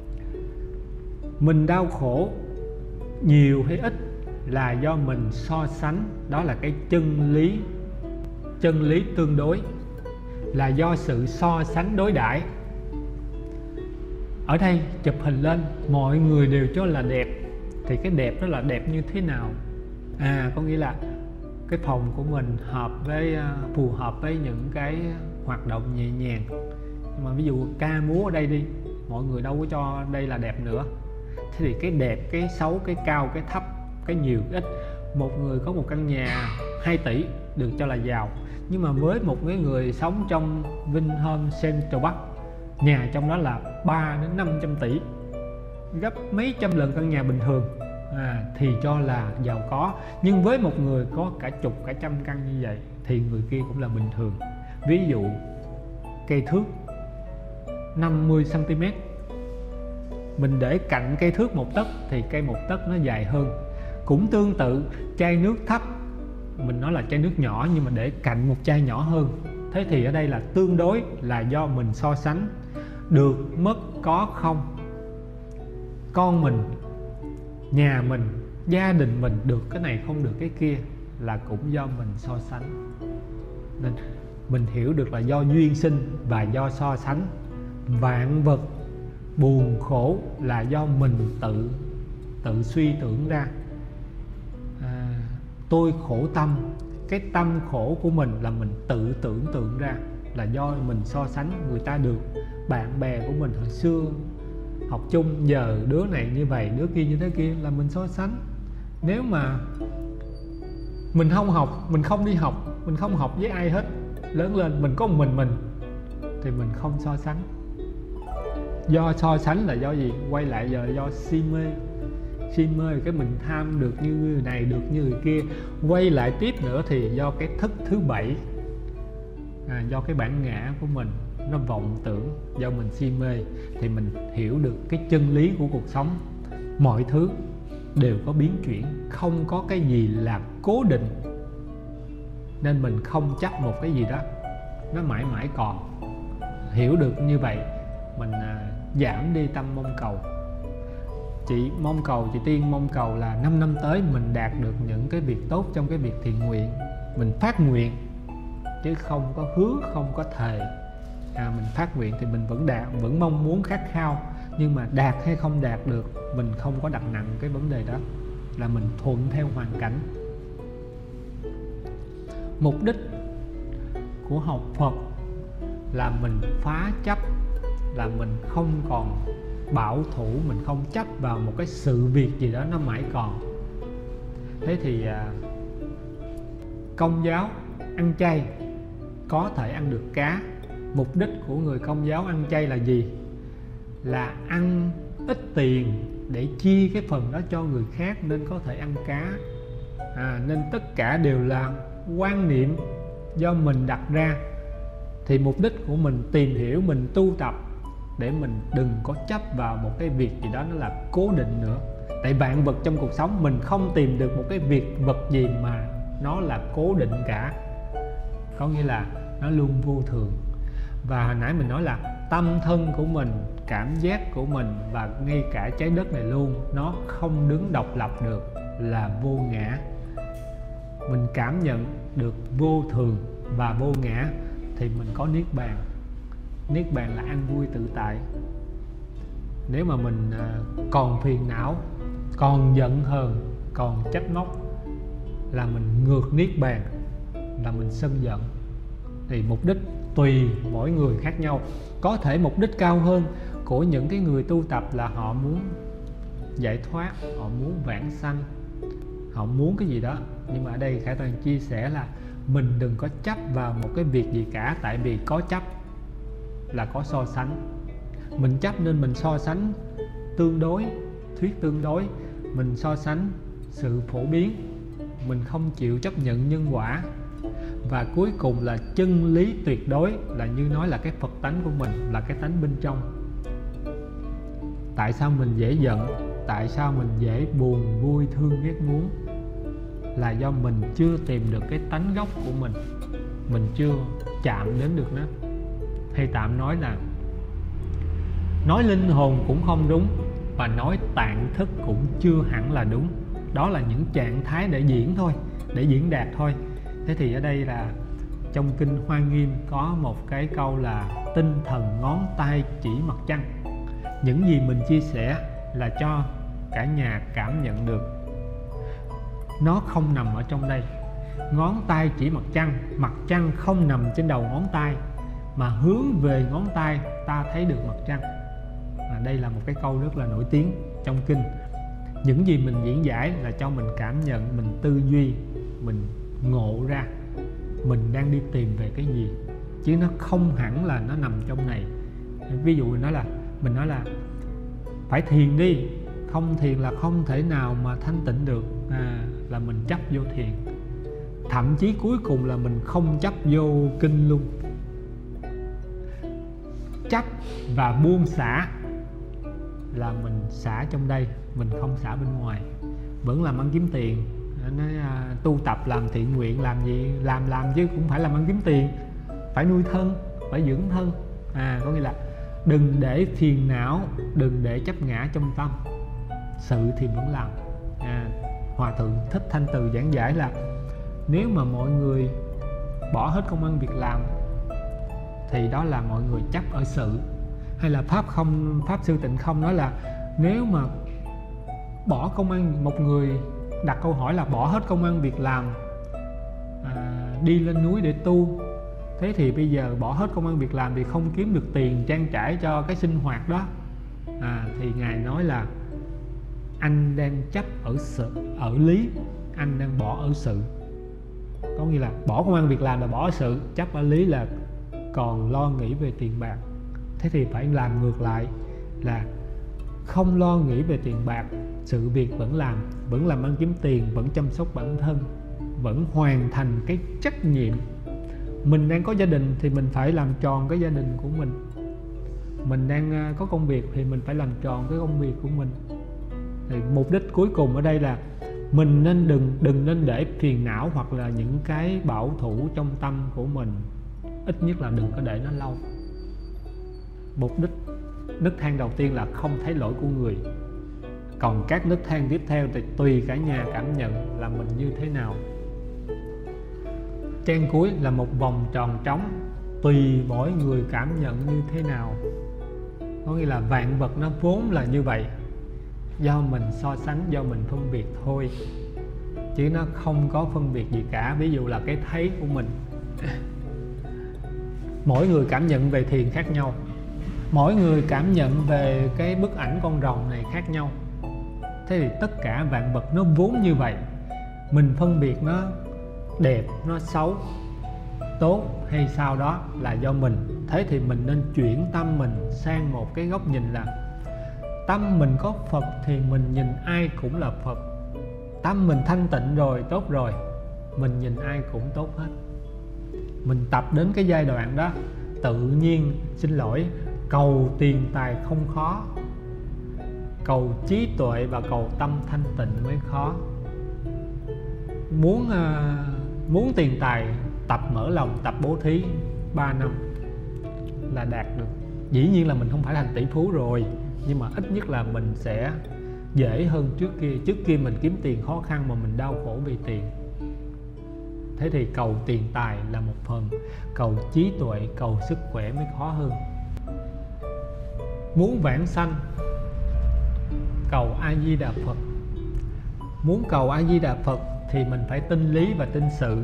Mình đau khổ nhiều hay ít là do mình so sánh. Đó là cái chân lý, chân lý tương đối, là do sự so sánh đối đãi. Ở đây chụp hình lên, mọi người đều cho là đẹp, thì cái đẹp đó là đẹp như thế nào? À, có nghĩa là cái phòng của mình hợp với, phù hợp với những cái hoạt động nhẹ nhàng. Nhưng mà ví dụ ca múa ở đây đi, mọi người đâu có cho đây là đẹp nữa. Thế thì cái đẹp, cái xấu, cái cao, cái thấp, cái nhiều, cái ít. Một người có một căn nhà hai tỷ được cho là giàu, nhưng mà với một cái người sống trong Vinhome Central Park, nhà trong đó là ba đến năm trăm tỷ, gấp mấy trăm lần căn nhà bình thường, à, thì cho là giàu có. Nhưng với một người có cả chục, cả trăm căn như vậy thì người kia cũng là bình thường. Ví dụ cây thước năm mươi xăng ti mét, mình để cạnh cây thước một tấc thì cây một tấc nó dài hơn. Cũng tương tự, chai nước thấp, mình nói là chai nước nhỏ nhưng mà để cạnh một chai nhỏ hơn. Thế thì ở đây là tương đối, là do mình so sánh. được mất có không, con mình, nhà mình, gia đình mình được cái này không được cái kia là cũng do mình so sánh. Nên mình hiểu được là do duyên sinh và do so sánh. Vạn vật buồn khổ là do mình tự tự suy tưởng ra. à, Tôi khổ tâm, cái tâm khổ của mình là mình tự tưởng tượng ra, là do mình so sánh. Người ta được, bạn bè của mình hồi xưa học chung, giờ đứa này như vậy, đứa kia như thế kia, là mình so sánh. Nếu mà mình không học, mình không đi học, mình không học với ai hết, lớn lên mình có một mình mình thì mình không so sánh. Do so sánh là do gì? Quay lại giờ do si mê. Si mê cái mình tham được như người này, được như người kia. Quay lại tiếp nữa thì do cái thức thứ bảy, à, do cái bản ngã của mình nó vọng tưởng, do mình si mê thì mình hiểu được cái chân lý của cuộc sống. Mọi thứ đều có biến chuyển, không có cái gì là cố định, nên mình không chấp một cái gì đó, nó mãi mãi còn. Hiểu được như vậy mình à, giảm đi tâm mong cầu. Chị mong cầu, chị Tiên mong cầu là năm năm tới mình đạt được những cái việc tốt trong cái việc thiện nguyện. Mình phát nguyện chứ không có hứa, không có thề. à, Mình phát nguyện thì mình vẫn đạt, vẫn mong muốn khát khao, nhưng mà đạt hay không đạt được mình không có đặt nặng cái vấn đề đó, là mình thuận theo hoàn cảnh. Mục đích của học Phật là mình phá chấp, là mình không còn bảo thủ, mình không chấp vào một cái sự việc gì đó nó mãi còn. Thế thì à, Công giáo ăn chay có thể ăn được cá. Mục đích của người Công giáo ăn chay là gì? Là ăn ít tiền để chia cái phần đó cho người khác, nên có thể ăn cá. à, Nên tất cả đều là quan niệm do mình đặt ra. Thì mục đích của mình tìm hiểu, mình tu tập để mình đừng có chấp vào một cái việc gì đó nó là cố định nữa. Tại vạn vật trong cuộc sống mình không tìm được một cái việc vật gì mà nó là cố định cả, có nghĩa là nó luôn vô thường. Và hồi nãy mình nói là tâm thân của mình, cảm giác của mình và ngay cả trái đất này luôn, nó không đứng độc lập được, là vô ngã. Mình cảm nhận được vô thường và vô ngã thì mình có niết bàn. Niết bàn là an vui tự tại. Nếu mà mình còn phiền não, còn giận hờn, còn trách móc là mình ngược niết bàn, là mình sân giận. Thì mục đích tùy mỗi người khác nhau. Có thể mục đích cao hơn của những cái người tu tập là họ muốn giải thoát, họ muốn vãng sanh, họ muốn cái gì đó. Nhưng mà ở đây Khải Toàn chia sẻ là mình đừng có chấp vào một cái việc gì cả. Tại vì có chấp là có so sánh. Mình chấp nên mình so sánh tương đối, thuyết tương đối. Mình so sánh sự phổ biến, mình không chịu chấp nhận nhân quả. Và cuối cùng là chân lý tuyệt đối, là như nói là cái Phật tánh của mình, là cái tánh bên trong. Tại sao mình dễ giận, tại sao mình dễ buồn, vui, thương, ghét, muốn, là do mình chưa tìm được cái tánh gốc của mình, mình chưa chạm đến được nó. Hay tạm nói là nói linh hồn cũng không đúng, và nói tạng thức cũng chưa hẳn là đúng. Đó là những trạng thái để diễn thôi, để diễn đạt thôi. Thế thì ở đây là trong kinh Hoa Nghiêm có một cái câu là tinh thần ngón tay chỉ mặt trăng. Những gì mình chia sẻ là cho cả nhà cảm nhận được. Nó không nằm ở trong đây. Ngón tay chỉ mặt trăng, mặt trăng không nằm trên đầu ngón tay, mà hướng về ngón tay ta thấy được mặt trăng. À, đây là một cái câu rất là nổi tiếng trong kinh. Những gì mình diễn giải là cho mình cảm nhận, mình tư duy, mình ngộ ra mình đang đi tìm về cái gì, chứ nó không hẳn là nó nằm trong này. Ví dụ mình nói là mình nói là phải thiền đi, không thiền là không thể nào mà thanh tịnh được, à, là mình chấp vô thiền. Thậm chí cuối cùng là mình không chấp vô kinh luôn. Chấp và buông xả là mình xả trong đây, mình không xả bên ngoài. Vẫn làm ăn kiếm tiền. Nói à, tu tập làm thiện nguyện làm gì làm làm chứ cũng phải làm ăn kiếm tiền, phải nuôi thân, phải dưỡng thân. À có nghĩa là đừng để phiền não, đừng để chấp ngã trong tâm, sự thì vẫn làm. à, Hòa thượng Thích Thanh Từ giảng giải là nếu mà mọi người bỏ hết công ăn việc làm thì đó là mọi người chấp ở sự. Hay là Pháp không Pháp Sư Tịnh Không nói là nếu mà bỏ công ăn, một người đặt câu hỏi là bỏ hết công ăn việc làm, à, đi lên núi để tu, thế thì bây giờ bỏ hết công ăn việc làm thì không kiếm được tiền trang trải cho cái sinh hoạt đó. à, Thì Ngài nói là anh đang chấp ở sự, ở lý, anh đang bỏ ở sự. Có nghĩa là bỏ công ăn việc làm là bỏ ở sự, chấp ở lý là còn lo nghĩ về tiền bạc. Thế thì phải làm ngược lại, là không lo nghĩ về tiền bạc, sự việc vẫn làm, vẫn làm ăn kiếm tiền, vẫn chăm sóc bản thân, vẫn hoàn thành cái trách nhiệm. Mình đang có gia đình thì mình phải làm tròn cái gia đình của mình. Mình đang có công việc thì mình phải làm tròn cái công việc của mình. Thì mục đích cuối cùng ở đây là mình nên đừng đừng nên để phiền não hoặc là những cái bảo thủ trong tâm của mình, ít nhất là đừng có để nó lâu. Mục đích nấc thang đầu tiên là không thấy lỗi của người. Còn các nấc thang tiếp theo thì tùy cả nhà cảm nhận là mình như thế nào. Trang cuối là một vòng tròn trống, tùy mỗi người cảm nhận như thế nào. Có nghĩa là vạn vật nó vốn là như vậy, do mình so sánh, do mình phân biệt thôi, chứ nó không có phân biệt gì cả. Ví dụ là cái thấy của mình, mỗi người cảm nhận về thiền khác nhau, mỗi người cảm nhận về cái bức ảnh con rồng này khác nhau. Thế thì tất cả vạn vật nó vốn như vậy. Mình phân biệt nó đẹp, nó xấu, tốt hay sao đó là do mình. Thế thì mình nên chuyển tâm mình sang một cái góc nhìn là tâm mình có Phật thì mình nhìn ai cũng là Phật. Tâm mình thanh tịnh rồi, tốt rồi, mình nhìn ai cũng tốt hết. Mình tập đến cái giai đoạn đó, tự nhiên, xin lỗi, cầu tiền tài không khó, cầu trí tuệ và cầu tâm thanh tịnh mới khó. Muốn uh, muốn tiền tài, tập mở lòng, tập bố thí ba năm là đạt được. Dĩ nhiên là mình không phải thành tỷ phú rồi, nhưng mà ít nhất là mình sẽ dễ hơn trước kia. Trước kia mình kiếm tiền khó khăn mà mình đau khổ vì tiền. Thế thì cầu tiền tài là một phần, cầu trí tuệ, cầu sức khỏe mới khó hơn. Muốn vãng sanh, cầu A Di Đà Phật. Muốn cầu A Di Đà Phật thì mình phải tin lý và tin sự.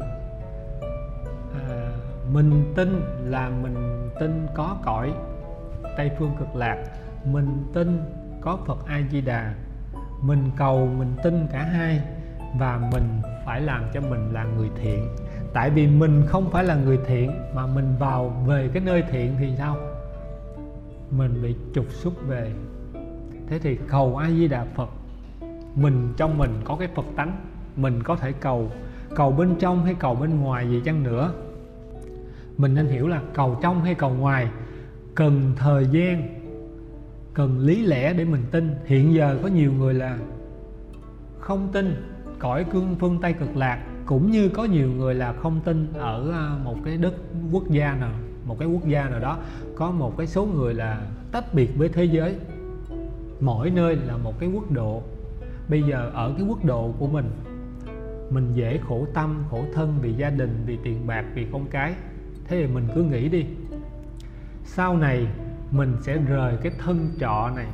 à, Mình tin là mình tin có cõi Tây Phương Cực Lạc, mình tin có Phật A Di Đà. Mình cầu, mình tin cả hai, và mình phải làm cho mình là người thiện. Tại vì mình không phải là người thiện mà mình vào về cái nơi thiện thì sao? Mình bị trục xuất về. Thế thì cầu A Di Đà Phật, mình trong mình có cái Phật tánh, mình có thể cầu. Cầu bên trong hay cầu bên ngoài gì chăng nữa, mình nên hiểu là cầu trong hay cầu ngoài cần thời gian, cần lý lẽ để mình tin. Hiện giờ có nhiều người là không tin cõi cương phương Tây Cực Lạc, cũng như có nhiều người là không tin ở một cái đất quốc gia nào, một cái quốc gia nào đó. Có một cái số người là tách biệt với thế giới, mỗi nơi là một cái quốc độ. Bây giờ ở cái quốc độ của mình, mình dễ khổ tâm, khổ thân vì gia đình, vì tiền bạc, vì con cái. Thế thì mình cứ nghĩ đi, sau này mình sẽ rời cái thân trọ này.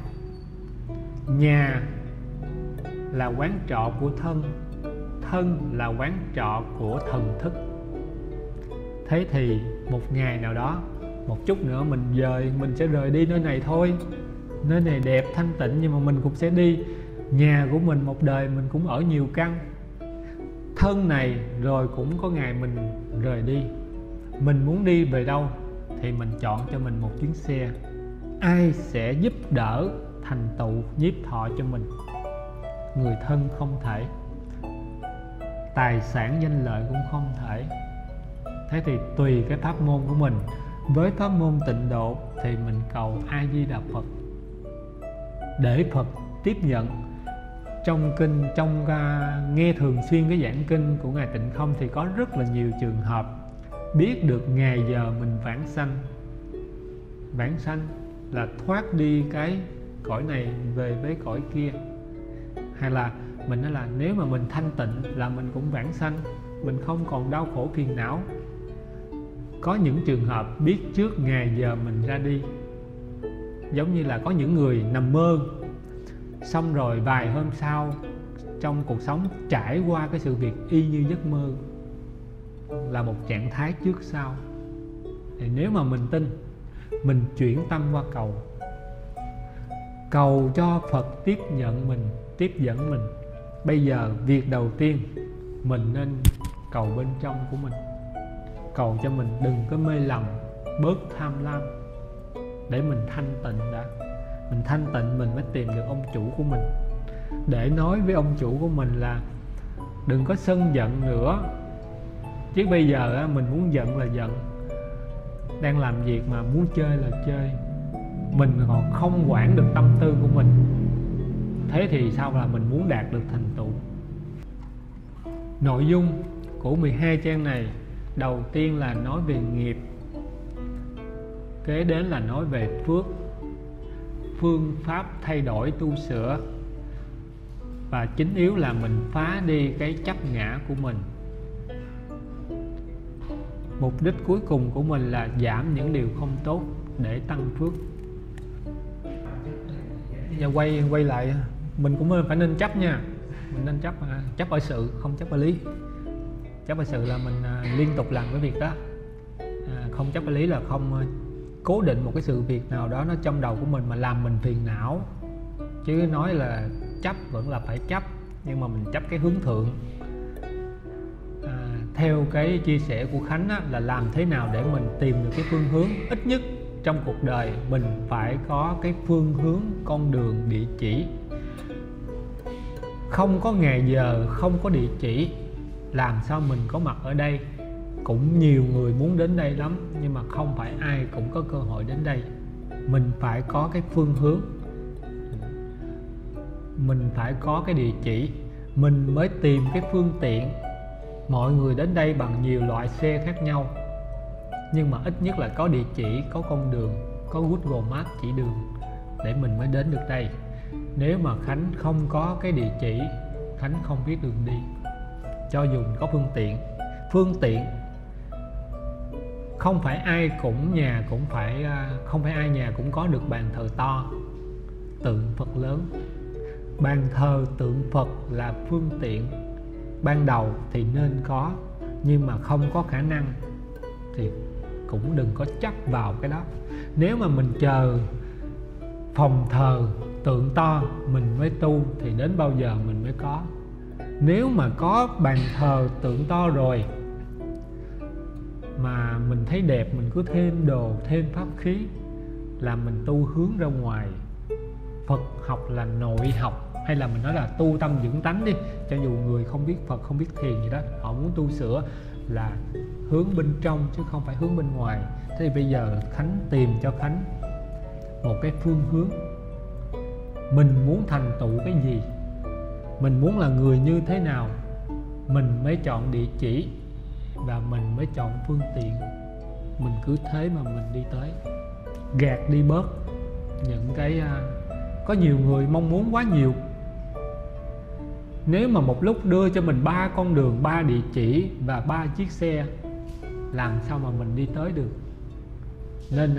Nhà là quán trọ của thân, thân là quán trọ của thần thức. Thế thì một ngày nào đó, một chút nữa mình rời, mình sẽ rời đi nơi này thôi. Nơi này đẹp, thanh tịnh, nhưng mà mình cũng sẽ đi. Nhà của mình một đời mình cũng ở nhiều căn. Thân này rồi cũng có ngày mình rời đi. Mình muốn đi về đâu thì mình chọn cho mình một chuyến xe. Ai sẽ giúp đỡ thành tựu nhiếp thọ cho mình? Người thân không thể, tài sản danh lợi cũng không thể. Thế thì tùy cái pháp môn của mình. Với pháp môn tịnh độ thì mình cầu A Di Đà Phật để Phật tiếp nhận. Trong kinh, trong uh, nghe thường xuyên cái giảng kinh của Ngài Tịnh Không thì có rất là nhiều trường hợp biết được ngày giờ mình vãng sanh. Vãng sanh là thoát đi cái cõi này về với cõi kia. Hay là mình nói là nếu mà mình thanh tịnh là mình cũng vãng sanh, mình không còn đau khổ phiền não. Có những trường hợp biết trước ngày giờ mình ra đi, giống như là có những người nằm mơ, xong rồi vài hôm sau trong cuộc sống trải qua cái sự việc y như giấc mơ, là một trạng thái trước sau. Thì nếu mà mình tin, mình chuyển tâm qua cầu, cầu cho Phật tiếp nhận mình, tiếp dẫn mình. Bây giờ việc đầu tiên mình nên cầu bên trong của mình, cầu cho mình đừng có mê lầm, bớt tham lam, để mình thanh tịnh đã. Mình thanh tịnh mình mới tìm được ông chủ của mình, để nói với ông chủ của mình là đừng có sân giận nữa. Chứ bây giờ mình muốn giận là giận, đang làm việc mà muốn chơi là chơi, mình còn không quản được tâm tư của mình. Thế thì sao là mình muốn đạt được thành tựu? Nội dung của mười hai trang này, đầu tiên là nói về nghiệp, kế đến là nói về phước, phương pháp thay đổi tu sửa, và chính yếu là mình phá đi cái chấp ngã của mình. Mục đích cuối cùng của mình là giảm những điều không tốt để tăng phước. Giờ quay quay lại, mình cũng phải nên chấp nha. Mình nên chấp chấp ở sự, không chấp ở lý. Chấp ở sự là mình liên tục làm cái việc đó. À, không chấp ở lý là không cố định một cái sự việc nào đó nó trong đầu của mình mà làm mình phiền não. Chứ nói là chấp vẫn là phải chấp, nhưng mà mình chấp cái hướng thượng. À, theo cái chia sẻ của Khánh á, là làm thế nào để mình tìm được cái phương hướng. Ít nhất trong cuộc đời mình phải có cái phương hướng, con đường, địa chỉ. Không có ngày giờ, không có địa chỉ, làm sao mình có mặt ở đây? Cũng nhiều người muốn đến đây lắm, nhưng mà không phải ai cũng có cơ hội đến đây. Mình phải có cái phương hướng, mình phải có cái địa chỉ, mình mới tìm cái phương tiện. Mọi người đến đây bằng nhiều loại xe khác nhau, nhưng mà ít nhất là có địa chỉ, có con đường, có Google Maps chỉ đường để mình mới đến được đây. Nếu mà Khánh không có cái địa chỉ, Khánh không biết đường đi. Cho dù có phương tiện, phương tiện không phải ai cũng nhà cũng phải không phải ai nhà cũng có được bàn thờ to, tượng Phật lớn. Bàn thờ tượng Phật là phương tiện ban đầu thì nên có, nhưng mà không có khả năng thì cũng đừng có chấp vào cái đó. Nếu mà mình chờ phòng thờ tượng to mình mới tu thì đến bao giờ mình mới có. Nếu mà có bàn thờ tượng to rồi mà mình thấy đẹp, mình cứ thêm đồ, thêm pháp khí là mình tu hướng ra ngoài. Phật học là nội học, hay là mình nói là tu tâm dưỡng tánh đi. Cho dù người không biết Phật, không biết thiền gì đó, họ muốn tu sửa là hướng bên trong chứ không phải hướng bên ngoài. Thế thì bây giờ Khánh tìm cho Khánh một cái phương hướng. Mình muốn thành tựu cái gì, mình muốn là người như thế nào, mình mới chọn địa chỉ và mình mới chọn phương tiện. Mình cứ thế mà mình đi tới, gạt đi bớt những cái có nhiều người mong muốn quá nhiều. Nếu mà một lúc đưa cho mình ba con đường, ba địa chỉ và ba chiếc xe, làm sao mà mình đi tới được? Nên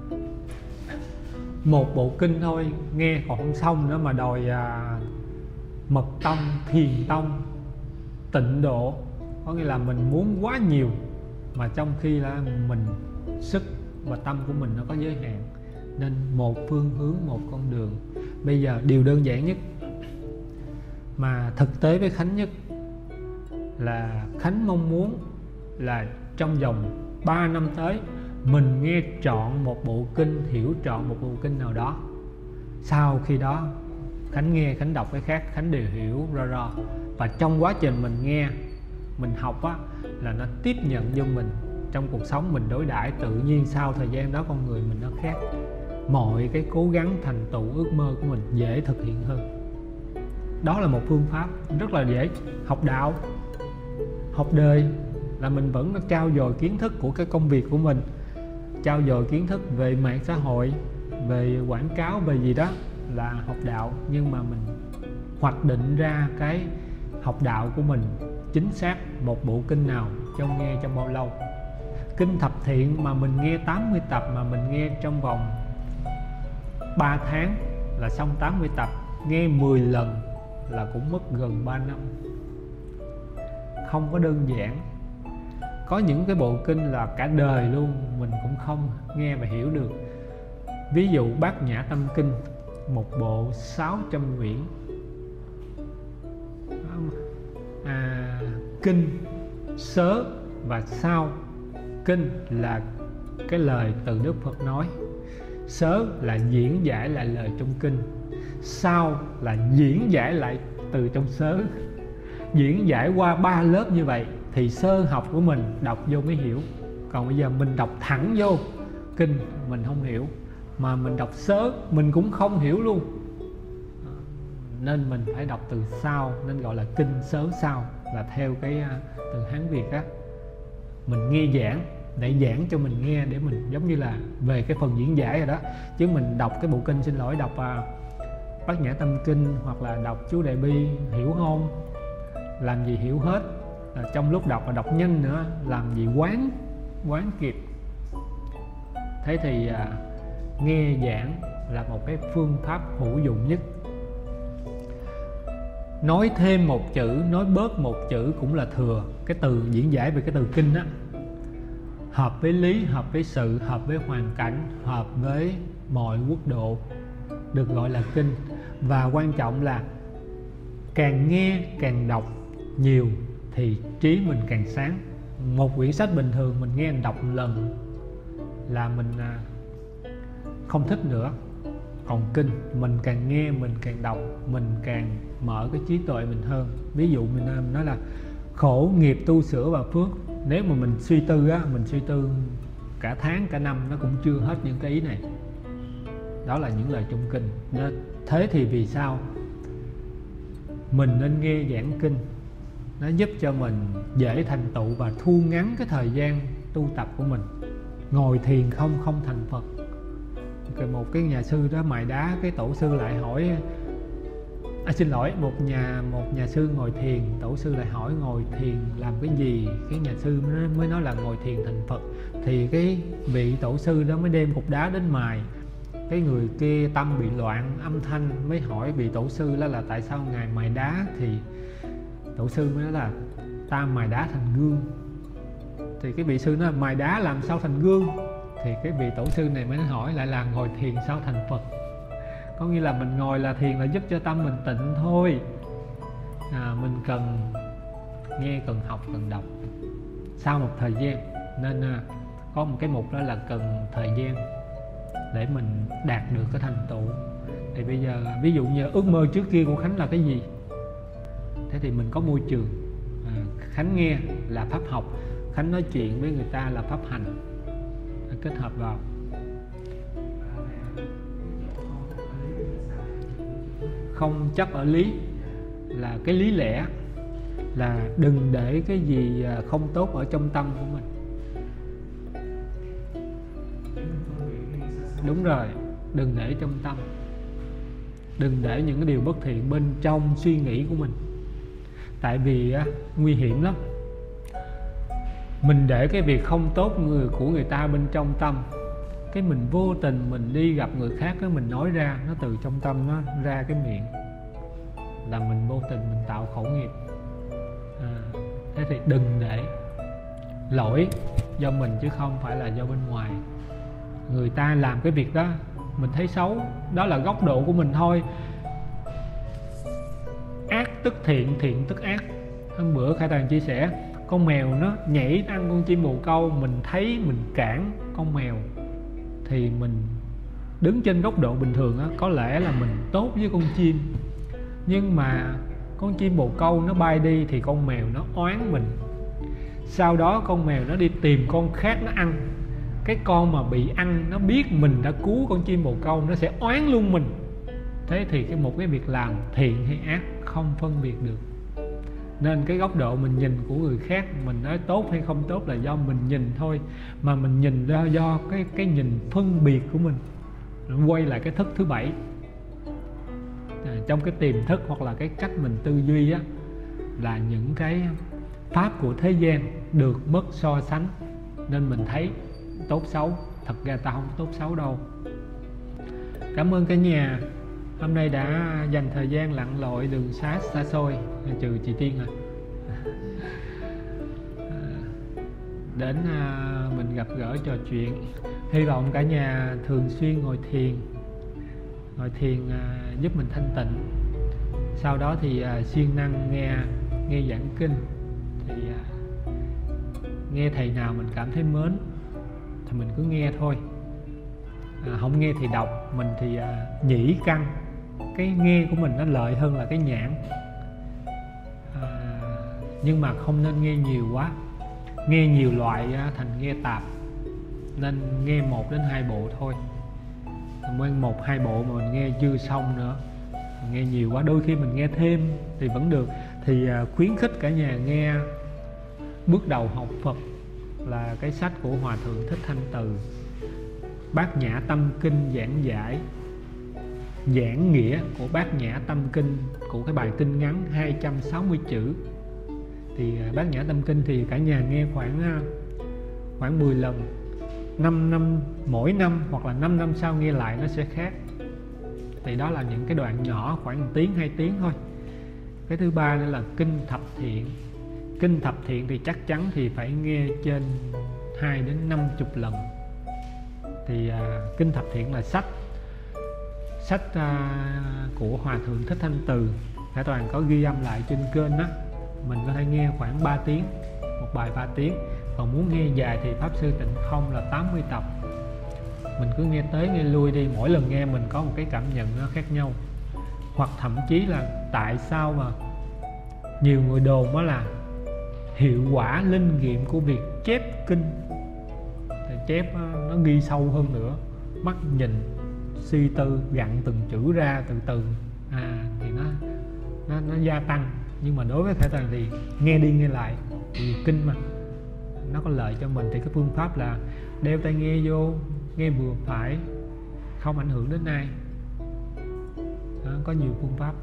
một bộ kinh thôi nghe còn không xong nữa mà đòi à, mật tông, thiền tông, tịnh độ. Có nghĩa là mình muốn quá nhiều mà trong khi là mình sức và tâm của mình nó có giới hạn. Nên một phương hướng, một con đường. Bây giờ điều đơn giản nhất mà thực tế với Khánh nhất là Khánh mong muốn là trong vòng ba năm tới mình nghe trọn một bộ kinh, hiểu trọn một bộ kinh nào đó. Sau khi đó Khánh nghe, Khánh đọc cái khác, Khánh đều hiểu rõ rõ. Và trong quá trình mình nghe, mình học á, là nó tiếp nhận vô mình. Trong cuộc sống mình đối đãi tự nhiên sau thời gian đó con người mình nó khác. Mọi cái cố gắng thành tựu ước mơ của mình dễ thực hiện hơn. Đó là một phương pháp rất là dễ. Học đạo, học đời là mình vẫn trao dồi kiến thức của cái công việc của mình, trao dồi kiến thức về mạng xã hội, về quảng cáo, về gì đó là học đạo, nhưng mà mình hoạch định ra cái học đạo của mình chính xác một bộ kinh nào cho nghe trong bao lâu. Kinh Thập Thiện mà mình nghe tám mươi tập, mà mình nghe trong vòng ba tháng là xong tám mươi tập, nghe mười lần là cũng mất gần ba năm. Không có đơn giản. Có những cái bộ kinh là cả đời luôn mình cũng không nghe và hiểu được. Ví dụ Bát Nhã Tâm Kinh, một bộ sáu trăm quyển. À, kinh sớ và sao. Kinh là cái lời từ Đức Phật nói, sớ là diễn giải lại lời trong kinh, sao là diễn giải lại từ trong sớ. Diễn giải qua ba lớp như vậy thì sơ học của mình đọc vô mới hiểu. Còn bây giờ mình đọc thẳng vô kinh mình không hiểu, mà mình đọc sớ mình cũng không hiểu luôn, nên mình phải đọc từ sau, nên gọi là kinh sớ sao, là theo cái từ Hán Việt á. Mình nghe giảng để giảng cho mình nghe, để mình giống như là về cái phần diễn giải rồi đó. Chứ mình đọc cái bộ kinh, xin lỗi, đọc à, Bát Nhã Tâm Kinh hoặc là đọc chú Đại Bi hiểu không? Làm gì hiểu hết. À, trong lúc đọc là đọc nhanh nữa, làm gì quán quán kịp. Thế thì à, nghe giảng là một cái phương pháp hữu dụng nhất. Nói thêm một chữ, nói bớt một chữ cũng là thừa. Cái từ diễn giải về cái từ kinh á, hợp với lý, hợp với sự, hợp với hoàn cảnh, hợp với mọi quốc độ, được gọi là kinh. Và quan trọng là càng nghe càng đọc nhiều thì trí mình càng sáng. Một quyển sách bình thường mình nghe đọc một lần là mình không thích nữa. Còn kinh mình càng nghe mình càng đọc, mình càng mở cái trí tuệ mình hơn. Ví dụ mình nói là khổ nghiệp tu sửa và phước. Nếu mà mình suy tư á, mình suy tư cả tháng cả năm nó cũng chưa hết những cái ý này. Đó là những lời trong kinh. Thế thì vì sao mình nên nghe giảng kinh? Nó giúp cho mình dễ thành tựu và thu ngắn cái thời gian tu tập của mình. Ngồi thiền không không thành Phật. Một cái nhà sư đó mài đá, cái tổ sư lại hỏi, à, xin lỗi, một nhà một nhà sư ngồi thiền, tổ sư lại hỏi ngồi thiền làm cái gì? Cái nhà sư mới nói là ngồi thiền thành Phật. Thì cái vị tổ sư đó mới đem cục đá đến mài. Cái người kia tâm bị loạn âm thanh, mới hỏi vị tổ sư đó là tại sao ngài mài đá. Thì tổ sư mới nói là ta mài đá thành gương. Thì cái vị sư nói mài đá làm sao thành gương? Thì cái vị tổ sư này mới hỏi lại là ngồi thiền sao thành Phật. Có nghĩa là mình ngồi là thiền là giúp cho tâm mình tịnh thôi. à, Mình cần nghe, cần học, cần đọc sau một thời gian. Nên à, có một cái mục đó là cần thời gian để mình đạt được cái thành tựu. Thì bây giờ ví dụ như ước mơ trước kia của Khánh là cái gì? Thế thì mình có môi trường. à, Khánh nghe là pháp học, Khánh nói chuyện với người ta là pháp hành, kết hợp vào. Không chấp ở lý là cái lý lẽ, là đừng để cái gì không tốt ở trong tâm của mình. Đúng rồi, đừng để trong tâm, đừng để những cái điều bất thiện bên trong suy nghĩ của mình. Tại vì á, nguy hiểm lắm. Mình để cái việc không tốt người của người ta bên trong tâm, cái mình vô tình mình đi gặp người khác đó, mình nói ra, nó từ trong tâm nó ra cái miệng, là mình vô tình mình tạo khẩu nghiệp. à, Thế thì đừng để lỗi do mình chứ không phải là do bên ngoài. Người ta làm cái việc đó mình thấy xấu, đó là góc độ của mình thôi. Ác tức thiện, thiện tức ác. Hôm bữa Khải Toàn chia sẻ, con mèo nó nhảy ăn con chim bồ câu, mình thấy mình cản con mèo thì mình đứng trên góc độ bình thường á, có lẽ là mình tốt với con chim. Nhưng mà con chim bồ câu nó bay đi thì con mèo nó oán mình. Sau đó con mèo nó đi tìm con khác nó ăn. Cái con mà bị ăn nó biết mình đã cứu con chim bồ câu, nó sẽ oán luôn mình. Thế thì cái một cái việc làm thiện hay ác không phân biệt được. Nên cái góc độ mình nhìn của người khác, mình nói tốt hay không tốt là do mình nhìn thôi. Mà mình nhìn ra do cái, cái nhìn phân biệt của mình. quay lại cái thức thứ bảy. À, trong cái tiềm thức hoặc là cái cách mình tư duy á, là những cái pháp của thế gian được mất so sánh, nên mình thấy tốt xấu. Thật ra ta không tốt xấu đâu. Cảm ơn cả nhà hôm nay đã dành thời gian lặn lội đường xá xa xôi, trừ chị Tiên à, đến mình gặp gỡ trò chuyện. Hy vọng cả nhà thường xuyên ngồi thiền, ngồi thiền giúp mình thanh tịnh. Sau đó thì siêng năng nghe nghe giảng kinh. Thì nghe thầy nào mình cảm thấy mến thì mình cứ nghe thôi. À, không nghe thì đọc. Mình thì à, nhĩ căn, cái nghe của mình nó lợi hơn là cái nhãn. À, nhưng mà không nên nghe nhiều quá. Nghe nhiều loại à, thành nghe tạp, nên nghe một đến hai bộ thôi. Nguyên một hai bộ mà mình nghe chưa xong nữa, mình nghe nhiều quá đôi khi mình nghe thêm thì vẫn được. Thì à, khuyến khích cả nhà nghe Bước Đầu Học Phật, là cái sách của Hòa Thượng Thích Thanh Từ, Bát Nhã Tâm Kinh giảng giải, giảng nghĩa của Bát Nhã Tâm Kinh, của cái bài kinh ngắn hai trăm sáu mươi chữ. Thì Bát Nhã Tâm Kinh thì cả nhà nghe khoảng khoảng mười lần, năm năm mỗi năm hoặc là năm năm sau nghe lại nó sẽ khác. Thì đó là những cái đoạn nhỏ khoảng một tiếng hai tiếng thôi. Cái thứ ba nữa là Kinh Thập Thiện. Kinh Thập Thiện thì chắc chắn thì phải nghe trên hai đến năm chục lần. Thì à, Kinh Thập Thiện là sách sách à, của Hòa Thượng Thích Thanh Từ. Cả toàn có ghi âm lại trên kênh đó. Mình có thể nghe khoảng ba tiếng, một bài ba tiếng. Còn muốn nghe dài thì Pháp Sư Tịnh Không là tám mươi tập. Mình cứ nghe tới nghe lui đi, mỗi lần nghe mình có một cái cảm nhận nó khác nhau. Hoặc thậm chí là tại sao mà nhiều người đồn đó là hiệu quả linh nghiệm của việc chép kinh. Thì chép nó ghi sâu hơn nữa, mắt nhìn suy tư, gặn từng chữ ra từ từ à, thì nó, nó nó gia tăng. Nhưng mà đối với Khải Toàn thì nghe đi nghe lại, vì kinh mà nó có lợi cho mình. Thì cái phương pháp là đeo tai nghe vô, nghe vừa phải, không ảnh hưởng đến ai. Đó, có nhiều phương pháp.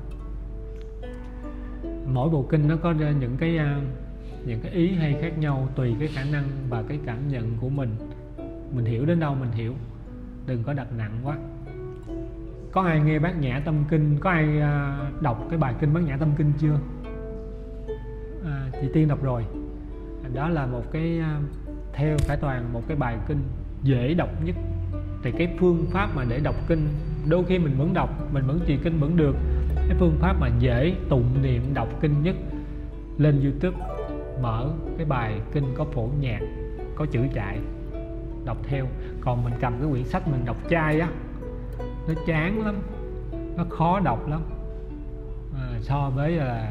Mỗi bộ kinh nó có những cái những cái ý hay khác nhau, tùy cái khả năng và cái cảm nhận của mình. Mình hiểu đến đâu mình hiểu, đừng có đặt nặng quá. Có ai nghe Bát Nhã Tâm Kinh, có ai đọc cái bài kinh Bát Nhã Tâm Kinh chưa? À, chị Tiên đọc rồi. Đó là một cái, theo Khải Toàn, một cái bài kinh dễ đọc nhất. Thì cái phương pháp mà để đọc kinh, đôi khi mình vẫn đọc, mình vẫn trì kinh vẫn được. Cái phương pháp mà dễ tụng niệm đọc kinh nhất, lên YouTube mở cái bài kinh có phổ nhạc, có chữ chạy, đọc theo. Còn mình cầm cái quyển sách mình đọc chai á, nó chán lắm, nó khó đọc lắm. À, so với là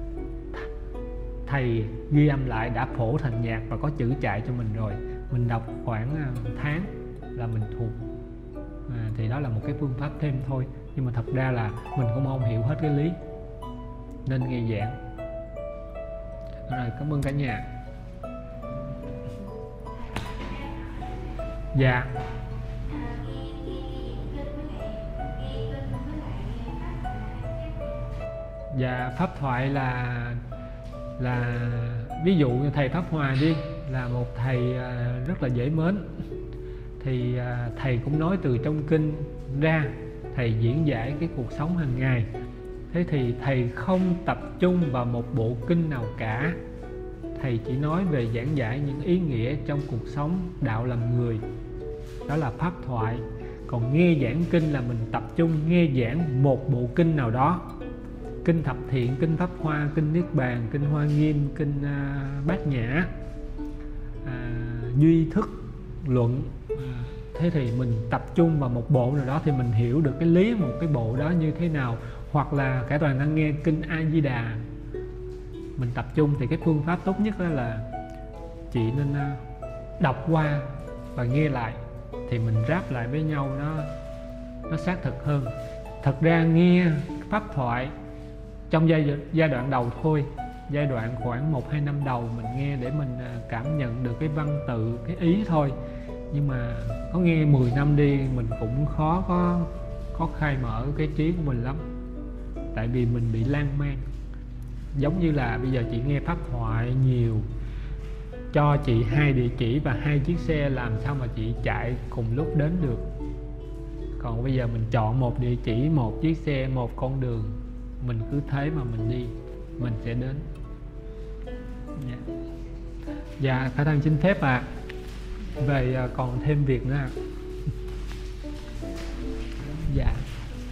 thầy ghi âm lại đã phổ thành nhạc và có chữ chạy cho mình rồi, mình đọc khoảng tháng là mình thuộc. À, thì đó là một cái phương pháp thêm thôi. Nhưng mà thật ra là mình cũng không hiểu hết cái lý, nên nghe giảng. Rồi, cảm ơn cả nhà. Dạ. Dạ, pháp thoại là là ví dụ như thầy Pháp Hòa đi, là một thầy rất là dễ mến. Thì thầy cũng nói từ trong kinh ra, thầy diễn giải cái cuộc sống hàng ngày. Thế thì thầy không tập trung vào một bộ kinh nào cả. Thầy chỉ nói về giảng giải những ý nghĩa trong cuộc sống đạo làm người. Đó là pháp thoại. Còn nghe giảng kinh là mình tập trung nghe giảng một bộ kinh nào đó. Kinh Thập Thiện, kinh Pháp Hoa, kinh Niết Bàn, kinh Hoa Nghiêm, kinh uh, Bát Nhã, uh, Duy Thức, Luận. uh, Thế thì mình tập trung vào một bộ nào đó thì mình hiểu được cái lý một cái bộ đó như thế nào. Hoặc là cả toàn đang nghe kinh A Di Đà, mình tập trung thì cái phương pháp tốt nhất đó là chị nên đọc qua và nghe lại, thì mình ráp lại với nhau, nó nó xác thực hơn. Thật ra nghe pháp thoại trong giai, giai đoạn đầu thôi, giai đoạn khoảng một hai năm đầu mình nghe để mình cảm nhận được cái văn tự, cái ý thôi. Nhưng mà có nghe mười năm đi mình cũng khó có có khai mở cái trí của mình lắm, tại vì mình bị lan man. Giống như là bây giờ chị nghe pháp thoại nhiều, cho chị hai địa chỉ và hai chiếc xe, làm sao mà chị chạy cùng lúc đến được. Còn bây giờ mình chọn một địa chỉ, một chiếc xe, một con đường, mình cứ thế mà mình đi, mình sẽ đến. Dạ, dạ Khả Thân xin phép ạ. À. Về còn thêm việc nữa ạ. À. Dạ.